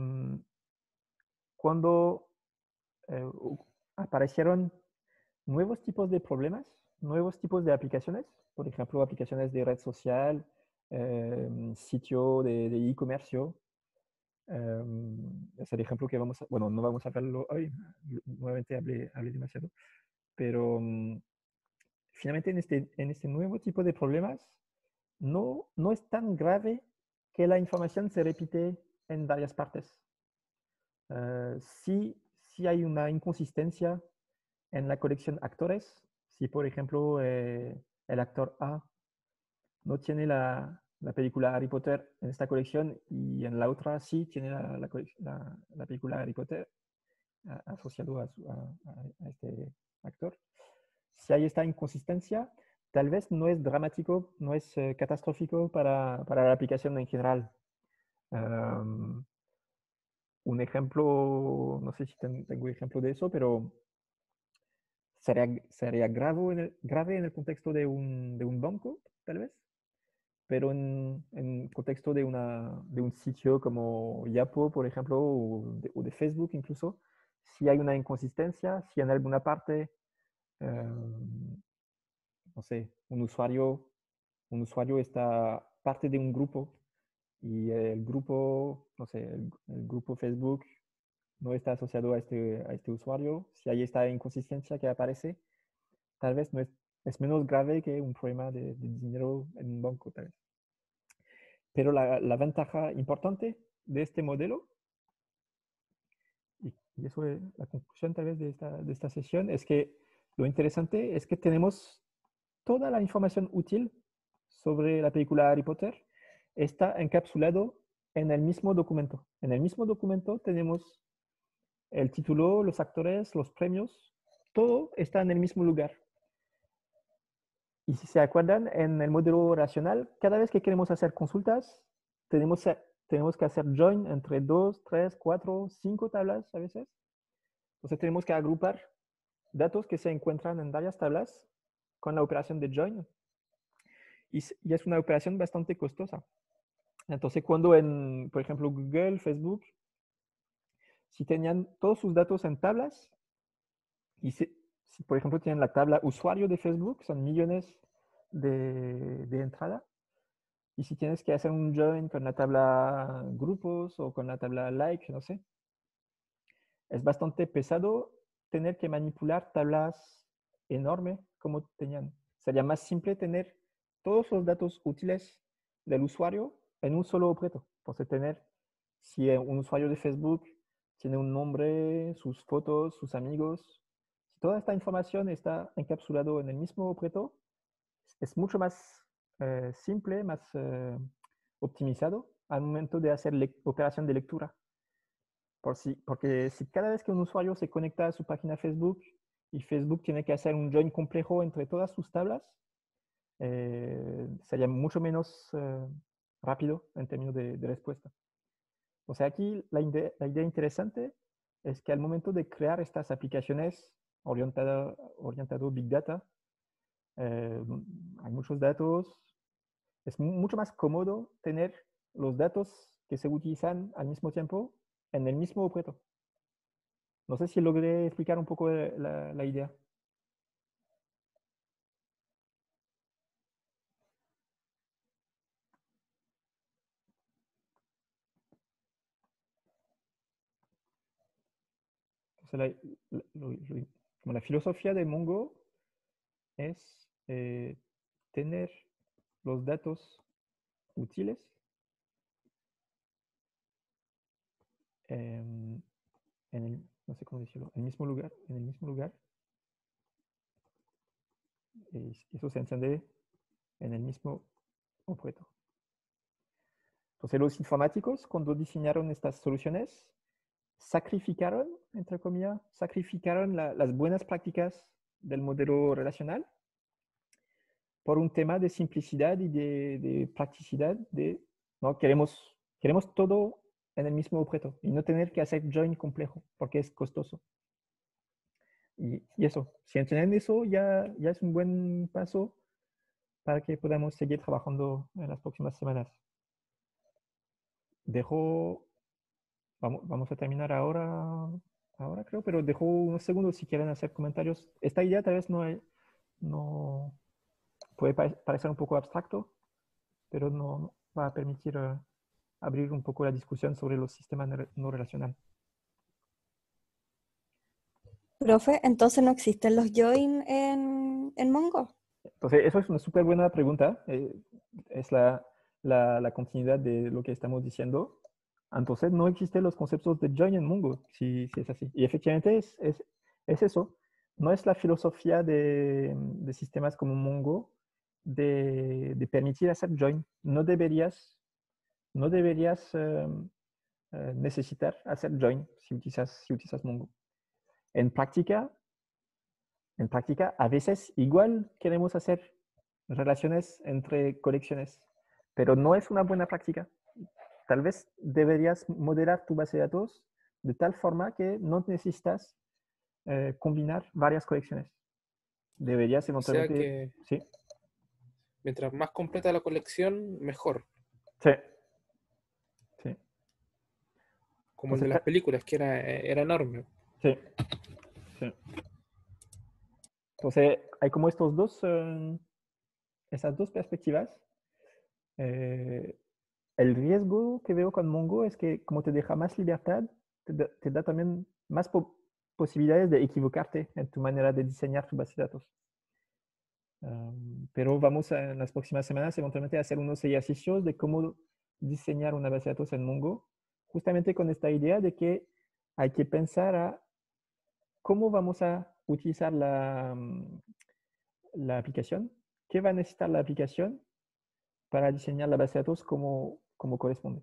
cuando eh, aparecieron nuevos tipos de problemas, nuevos tipos de aplicaciones, por ejemplo, aplicaciones de red social, eh, sitio de e-comercio. Eh, es el ejemplo que vamos a, bueno, no vamos a verlo hoy, nuevamente hablé, hablé demasiado, pero um, finalmente en este, en este nuevo tipo de problemas no, no es tan grave que la información se repite en varias partes. Uh, si, si hay una inconsistencia en la colección actores, si por ejemplo eh, el actor A no tiene la, la película Harry Potter en esta colección y en la otra sí tiene la, la, la, la película Harry Potter a, asociado a, su, a, a, este actor. Si hay esta inconsistencia, tal vez no es dramático, no es eh, catastrófico para, para la aplicación en general. Um, un ejemplo, no sé si ten, tengo ejemplo de eso, pero sería, sería grave, en el, grave en el contexto de un, de un banco, tal vez. Pero en, en contexto de, una, de un sitio como Yapo, por ejemplo, o de, o de Facebook incluso, si hay una inconsistencia, si en alguna parte, eh, no sé, un usuario, un usuario está parte de un grupo y el grupo, no sé, el, el grupo Facebook no está asociado a este, a este usuario, si hay esta inconsistencia que aparece, tal vez no es, es menos grave que un problema de, de dinero en un banco, tal vez. Pero la, la ventaja importante de este modelo, y, y eso es la conclusión tal vez de esta, de esta sesión, es que lo interesante es que tenemos toda la información útil sobre la película Harry Potter, está encapsulado en el mismo documento. En el mismo documento tenemos el título, los actores, los premios, todo está en el mismo lugar. Y si se acuerdan, en el modelo racional, cada vez que queremos hacer consultas, tenemos, tenemos que hacer join entre dos, tres, cuatro, cinco tablas a veces. Entonces tenemos que agrupar datos que se encuentran en varias tablas con la operación de join. Y, y es una operación bastante costosa. Entonces cuando en, por ejemplo, Google, Facebook, si tenían todos sus datos en tablas, y si, si por ejemplo tienen la tabla usuario de Facebook, son millones de, de entrada, y si tienes que hacer un join con la tabla grupos o con la tabla like, no sé, es bastante pesado tener que manipular tablas enormes como tenían. Sería más simple tener todos los datos útiles del usuario en un solo objeto. Entonces tener, si un usuario de Facebook tiene un nombre, sus fotos, sus amigos, si toda esta información está encapsulado en el mismo objeto, es mucho más eh, simple, más eh, optimizado al momento de hacer operación de lectura. Por si, porque si cada vez que un usuario se conecta a su página Facebook y Facebook tiene que hacer un join complejo entre todas sus tablas, eh, sería mucho menos eh, rápido en términos de, de respuesta. O sea, aquí la idea, la idea interesante es que al momento de crear estas aplicaciones orientadas orientado Big Data, eh, hay muchos datos, es mucho más cómodo tener los datos que se utilizan al mismo tiempo en el mismo objeto. No sé si logré explicar un poco la, la idea. Entonces, la, la, lo, lo, como la filosofía de Mongo es eh, tener los datos útiles eh, en el, no sé cómo decirlo, en el mismo lugar, en el mismo lugar. Y eso se enciende en el mismo objeto. Entonces los informáticos, cuando diseñaron estas soluciones, sacrificaron, entre comillas, sacrificaron la, las buenas prácticas del modelo relacional por un tema de simplicidad y de, de practicidad. De, ¿no? queremos, queremos todo en el mismo objeto y no tener que hacer join complejo porque es costoso. Y, y eso, si entienden eso, ya, ya es un buen paso para que podamos seguir trabajando en las próximas semanas. Dejo, vamos, vamos a terminar ahora, ahora creo, pero dejo unos segundos si quieren hacer comentarios. Esta idea tal vez no, hay, no puede parecer un poco abstracto, pero no va a permitir uh, abrir un poco la discusión sobre los sistemas no relacionales. Profe, entonces no existen los join en, en Mongo. Entonces, eso es una súper buena pregunta. Eh, es la, la, la continuidad de lo que estamos diciendo. Entonces, no existen los conceptos de join en Mongo, si, si es así. Y efectivamente es, es, es eso. No es la filosofía de, de sistemas como Mongo de, de permitir hacer join. No deberías, no deberías eh, eh, necesitar hacer join si utilizas, si utilizas Mongo. En práctica, en práctica, a veces igual queremos hacer relaciones entre colecciones, pero no es una buena práctica. Tal vez deberías modelar tu base de datos de tal forma que no necesitas eh, combinar varias colecciones. Deberías O sea eventualmente... que Sí, mientras más completa la colección, mejor. sí, sí. Como el de Entonces, las películas, que era, era enorme. sí, sí. Entonces, hay como estos dos, eh, esas dos perspectivas. Eh, el riesgo que veo con Mongo es que como te deja más libertad, te da, te da también más po posibilidades de equivocarte en tu manera de diseñar tu base de datos. Um, pero vamos a, en las próximas semanas eventualmente a hacer unos ejercicios de cómo diseñar una base de datos en Mongo, justamente con esta idea de que hay que pensar a cómo vamos a utilizar la, la aplicación, qué va a necesitar la aplicación para diseñar la base de datos como, como corresponde.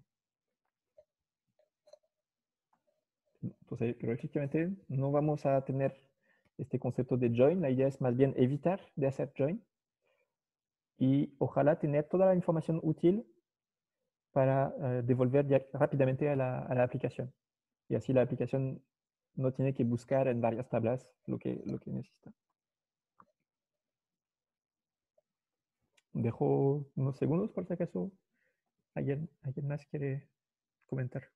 Entonces, pero efectivamente no vamos a tener este concepto de join. La idea es más bien evitar de hacer join y ojalá tener toda la información útil para uh, devolver ya rápidamente a la, a la aplicación. Y así la aplicación no tiene que buscar en varias tablas lo que, lo que necesita. Dejo unos segundos por si acaso alguien, alguien más quiere comentar.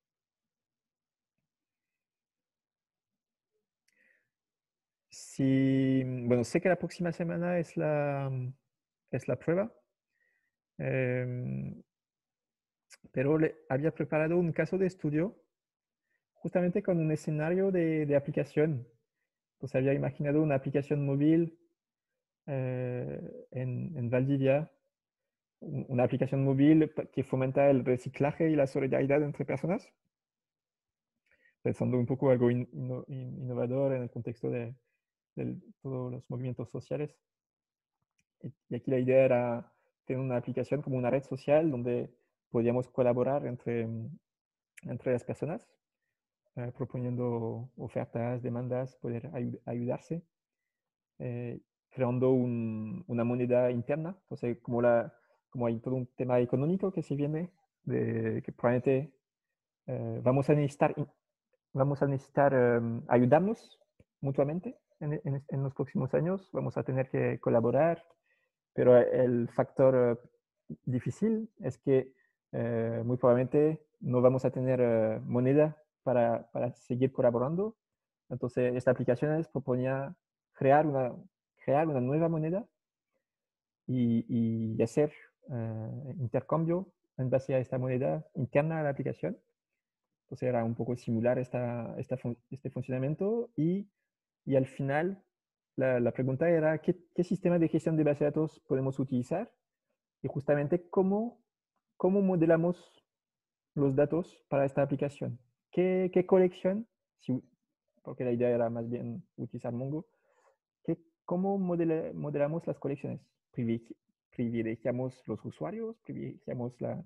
Sí, bueno, sé que la próxima semana es la, es la prueba, eh, pero le había preparado un caso de estudio justamente con un escenario de, de aplicación. Pues había imaginado una aplicación móvil eh, en, en Valdivia, una aplicación móvil que fomenta el reciclaje y la solidaridad entre personas, pensando un poco algo in, in, innovador en el contexto de, de todos los movimientos sociales. Y aquí la idea era tener una aplicación como una red social donde podíamos colaborar entre, entre las personas, eh, proponiendo ofertas, demandas, poder ayud ayudarse, eh, creando un, una moneda interna. Entonces, como, la, como hay todo un tema económico que se viene, de, que probablemente eh, vamos a necesitar, vamos a necesitar um, ayudarnos mutuamente en, en, en los próximos años, vamos a tener que colaborar. Pero el factor uh, difícil es que uh, muy probablemente no vamos a tener uh, moneda para, para seguir colaborando. Entonces, esta aplicación proponía crear una, crear una nueva moneda y, y hacer uh, intercambio en base a esta moneda interna a la aplicación. Entonces, era un poco simular esta, esta fun este funcionamiento y, y al final la, la pregunta era ¿qué, ¿qué sistema de gestión de base de datos podemos utilizar? Y justamente cómo, cómo modelamos los datos para esta aplicación. ¿Qué, qué colección? Si, porque la idea era más bien utilizar Mongo. ¿Qué, ¿Cómo modela, modelamos las colecciones? Privilegi, ¿Privilegiamos los usuarios? ¿Privilegiamos la,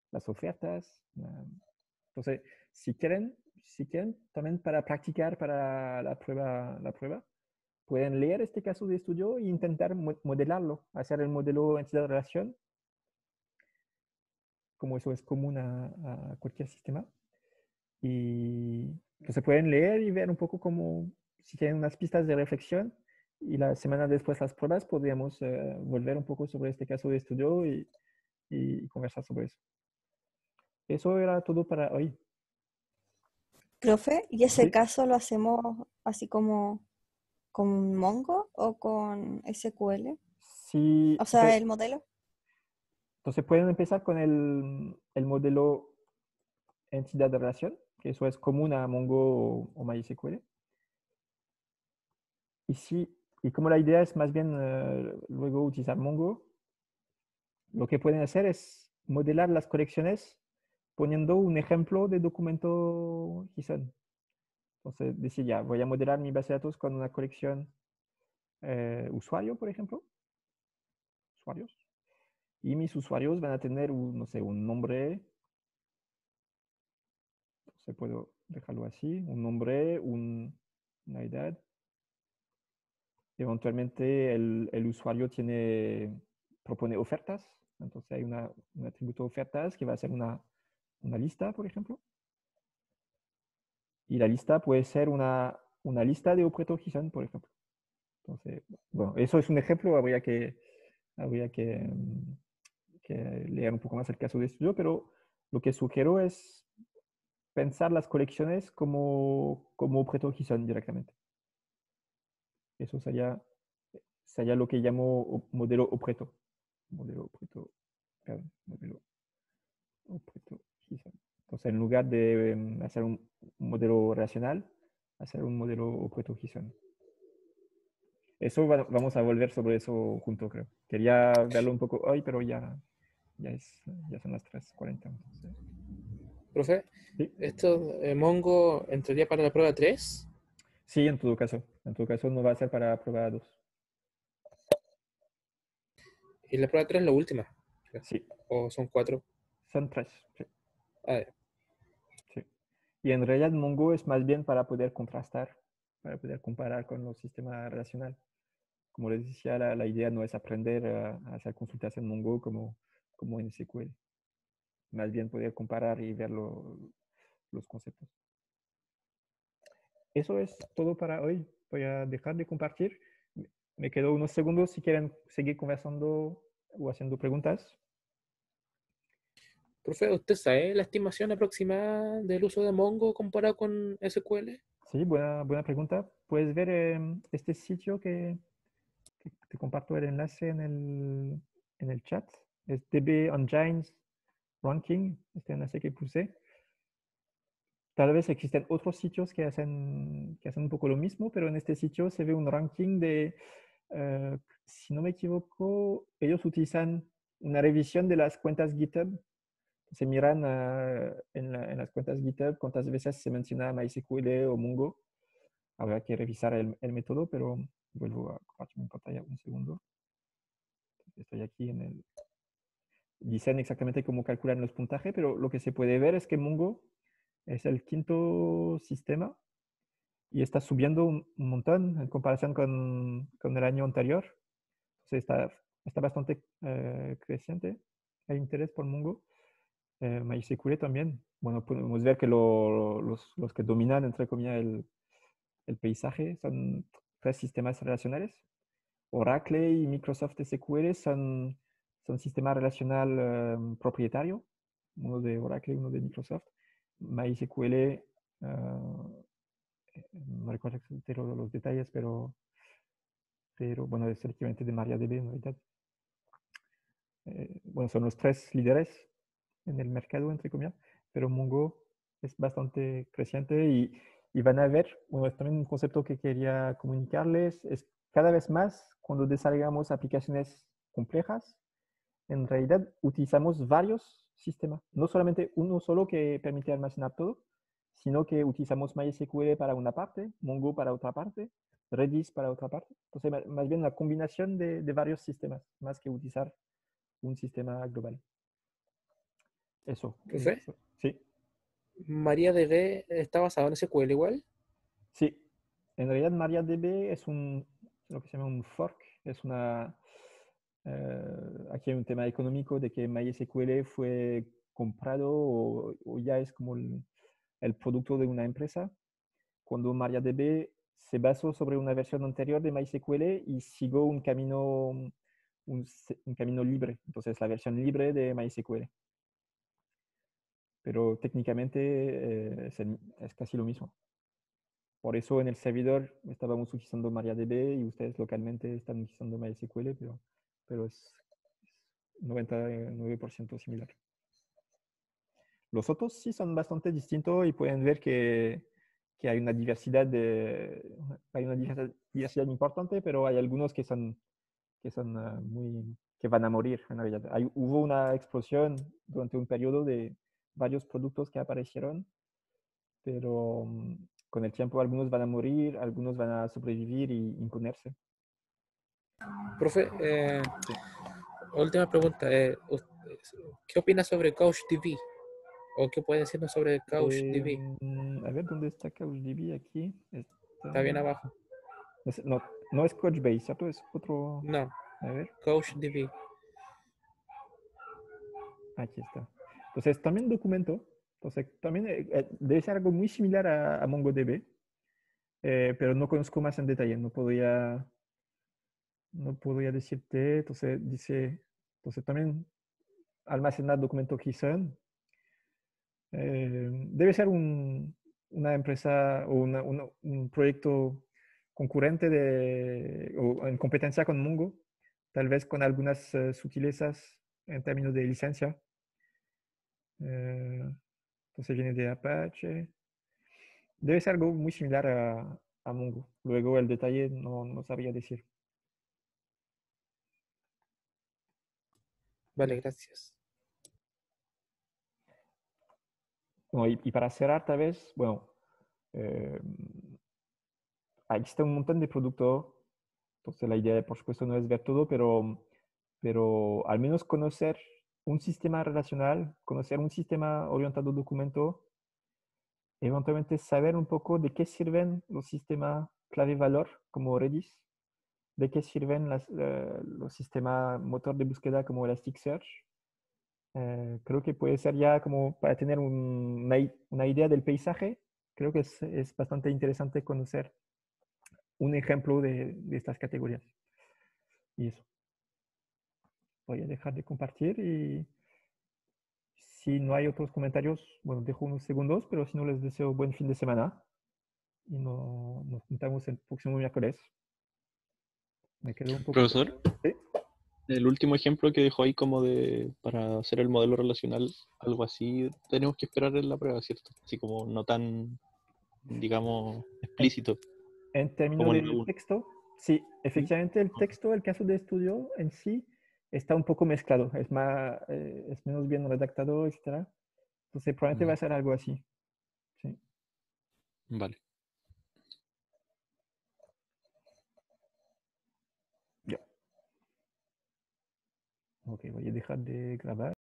las ofertas. Uh, entonces, si quieren, si quieren, también para practicar para la prueba, la prueba, pueden leer este caso de estudio e intentar modelarlo, hacer el modelo entidad-relación, como eso es común a, a cualquier sistema. Y entonces pueden leer y ver un poco como si tienen unas pistas de reflexión, y la semana después las pruebas podríamos uh, volver un poco sobre este caso de estudio y, y conversar sobre eso. Eso era todo para hoy. Profe, ¿y ese Sí. caso lo hacemos así como con Mongo o con S Q L? Sí, O sea, entonces, el modelo. entonces pueden empezar con el, el modelo entidad de relación, que eso es común a Mongo o, o MySQL. Y sí, y como la idea es más bien uh, luego utilizar Mongo, lo que pueden hacer es modelar las colecciones poniendo un ejemplo de documento JSON. Entonces, decir ya, voy a modelar mi base de datos con una colección eh, usuario, por ejemplo. Usuarios. Y mis usuarios van a tener, un, no sé, un nombre. Entonces puedo dejarlo así. Un nombre, un, una edad. Eventualmente el, el usuario tiene, propone ofertas. Entonces hay una, un atributo ofertas que va a ser una, una lista, por ejemplo. Y la lista puede ser una, una lista de objetos JSON, por ejemplo. Entonces, bueno, eso es un ejemplo. Habría que, habría que, que leer un poco más el caso de estudio, pero lo que sugiero es pensar las colecciones como, como objetos JSON directamente. Eso sería, sería lo que llamo modelo objeto. Modelo objeto, perdón, modelo objeto JSON. Entonces, en lugar de um, hacer un modelo relacional, hacer un modelo objeto JSON. Eso va, vamos a volver sobre eso junto, creo. Quería verlo un poco hoy, pero ya, ya, es, ya son las tres cuarenta. Entonces. Profe, ¿Sí? ¿esto eh, Mongo entraría para la prueba tres? Sí, en todo caso. En todo caso no va a ser para prueba dos. ¿Y la prueba tres es la última? Sí, ¿O son cuatro? son tres. Sí, Ah, ya. sí. Y en realidad Mongo es más bien para poder contrastar, para poder comparar con los sistemas relacionales. Como les decía, la, la idea no es aprender a, a hacer consultas en Mongo como, como en S Q L. Más bien poder comparar y ver lo, los conceptos. Eso es todo para hoy. Voy a dejar de compartir. Me quedo unos segundos si quieren seguir conversando o haciendo preguntas. Profe, ¿usted sabe la estimación aproximada del uso de Mongo comparado con S Q L? Sí, buena, buena pregunta. Puedes ver eh, este sitio que, que te comparto el enlace en el, en el chat. Es D B Engines Ranking, este enlace que puse. Tal vez existen otros sitios que hacen, que hacen un poco lo mismo, pero en este sitio se ve un ranking de, uh, si no me equivoco, ellos utilizan una revisión de las cuentas GitHub. Se miran uh, en, la, en las cuentas GitHub cuántas veces se menciona MySQL o Mongo. Habrá que revisar el, el método, pero vuelvo a compartir mi pantalla un segundo. Estoy aquí en el... Dicen exactamente cómo calculan los puntajes, pero lo que se puede ver es que Mongo es el quinto sistema y está subiendo un, un montón en comparación con, con el año anterior. Entonces está, está bastante eh, creciente el interés por Mongo. Eh, MySQL también. Bueno, podemos ver que lo, los, los que dominan, entre comillas, el, el paisaje son tres sistemas relacionales. Oracle y Microsoft S Q L son, son sistemas relacional um, propietario, uno de Oracle y uno de Microsoft. MySQL, uh, no recuerdo exactamente los detalles, pero, pero bueno, es el equivalente de MariaDB en realidad. Eh, bueno, son los tres líderes en el mercado, entre comillas, pero Mongo es bastante creciente y, y van a ver, bueno, es también un concepto que quería comunicarles, es cada vez más cuando desarrollamos aplicaciones complejas, en realidad utilizamos varios sistemas, no solamente uno solo que permite almacenar todo, sino que utilizamos MySQL para una parte, Mongo para otra parte, Redis para otra parte. Entonces, más bien una combinación de, de varios sistemas, más que utilizar un sistema global. Eso. ¿Profe? eso, Sí, MariaDB está basado en S Q L igual. sí. En realidad MariaDB es un, lo que se llama un fork. Es una... eh, aquí hay un tema económico de que MySQL fue comprado o, o ya es como el, el producto de una empresa. Cuando MariaDB se basó sobre una versión anterior de MySQL y siguió un camino, un, se- un camino libre. Entonces, la versión libre de MySQL. Pero técnicamente eh, es, el- es casi lo mismo. Por eso en el servidor estábamos utilizando MariaDB y ustedes localmente están utilizando MySQL, pero, pero es noventa y nueve por ciento similar. Los otros sí son bastante distintos y pueden ver que, que hay una diversidad de, hay una diversidad diversidad importante, pero hay algunos que son, que son ah, muy, que van a morir en realidad. Hay- hubo una explosión durante un periodo de varios productos que aparecieron, pero mm, con el tiempo algunos van a morir, algunos van a sobrevivir y imponerse. Profe, eh, Sí. última pregunta. eh, us- ¿Qué opina sobre CouchDB? ¿O qué puede decirnos sobre CouchDB? Eh, a ver, ¿dónde está CouchDB aquí? Está bien Está... abajo. es- No, no es Couchbase, ¿cierto? Es otro... No, A ver, CouchDB. aquí está. Entonces, también documento. Entonces, también eh, eh, debe ser algo muy similar a, a MongoDB, eh, pero no conozco más en detalle. No podría, no podría decirte. Entonces, dice, entonces también almacenar documento JSON. Eh, debe ser un, una empresa o una- una- un proyecto concurrente de, o en competencia con Mongo, tal vez con algunas eh, sutilezas en términos de licencia. Eh, entonces viene de Apache. Debe ser algo muy similar a, a Mongo. Luego el detalle no, no sabría decir. Vale, gracias. Bueno, y, y para cerrar, tal vez, bueno, eh, existe un montón de productos. Entonces la idea, por supuesto, no es ver todo, pero, pero al menos conocer un sistema relacional, conocer un sistema orientado a documento, eventualmente saber un poco de qué sirven los sistemas clave-valor como Redis, de qué sirven las, eh, los sistemas motor de búsqueda como Elasticsearch. Eh, creo que puede ser ya como para tener un- una, i- una idea del paisaje. Creo que es, es bastante interesante conocer un ejemplo de, de estas categorías. Y eso. Voy a dejar de compartir y si no hay otros comentarios, bueno, dejo unos segundos, pero si no les deseo buen fin de semana y no, nos juntamos el próximo miércoles. Me quedo un poco... Profesor, ¿Sí? el último ejemplo que dejó ahí como de para hacer el modelo relacional, algo así, tenemos que esperar en la prueba, ¿cierto? Así como no tan, digamos, En, explícito en términos como en la de uno. texto, sí, efectivamente el texto, el caso de estudio en sí, está un poco mezclado, es, más, eh, es menos bien redactado, etcétera. Entonces probablemente va a ser algo así. Sí. Vale. Ya. Ok, voy a dejar de grabar.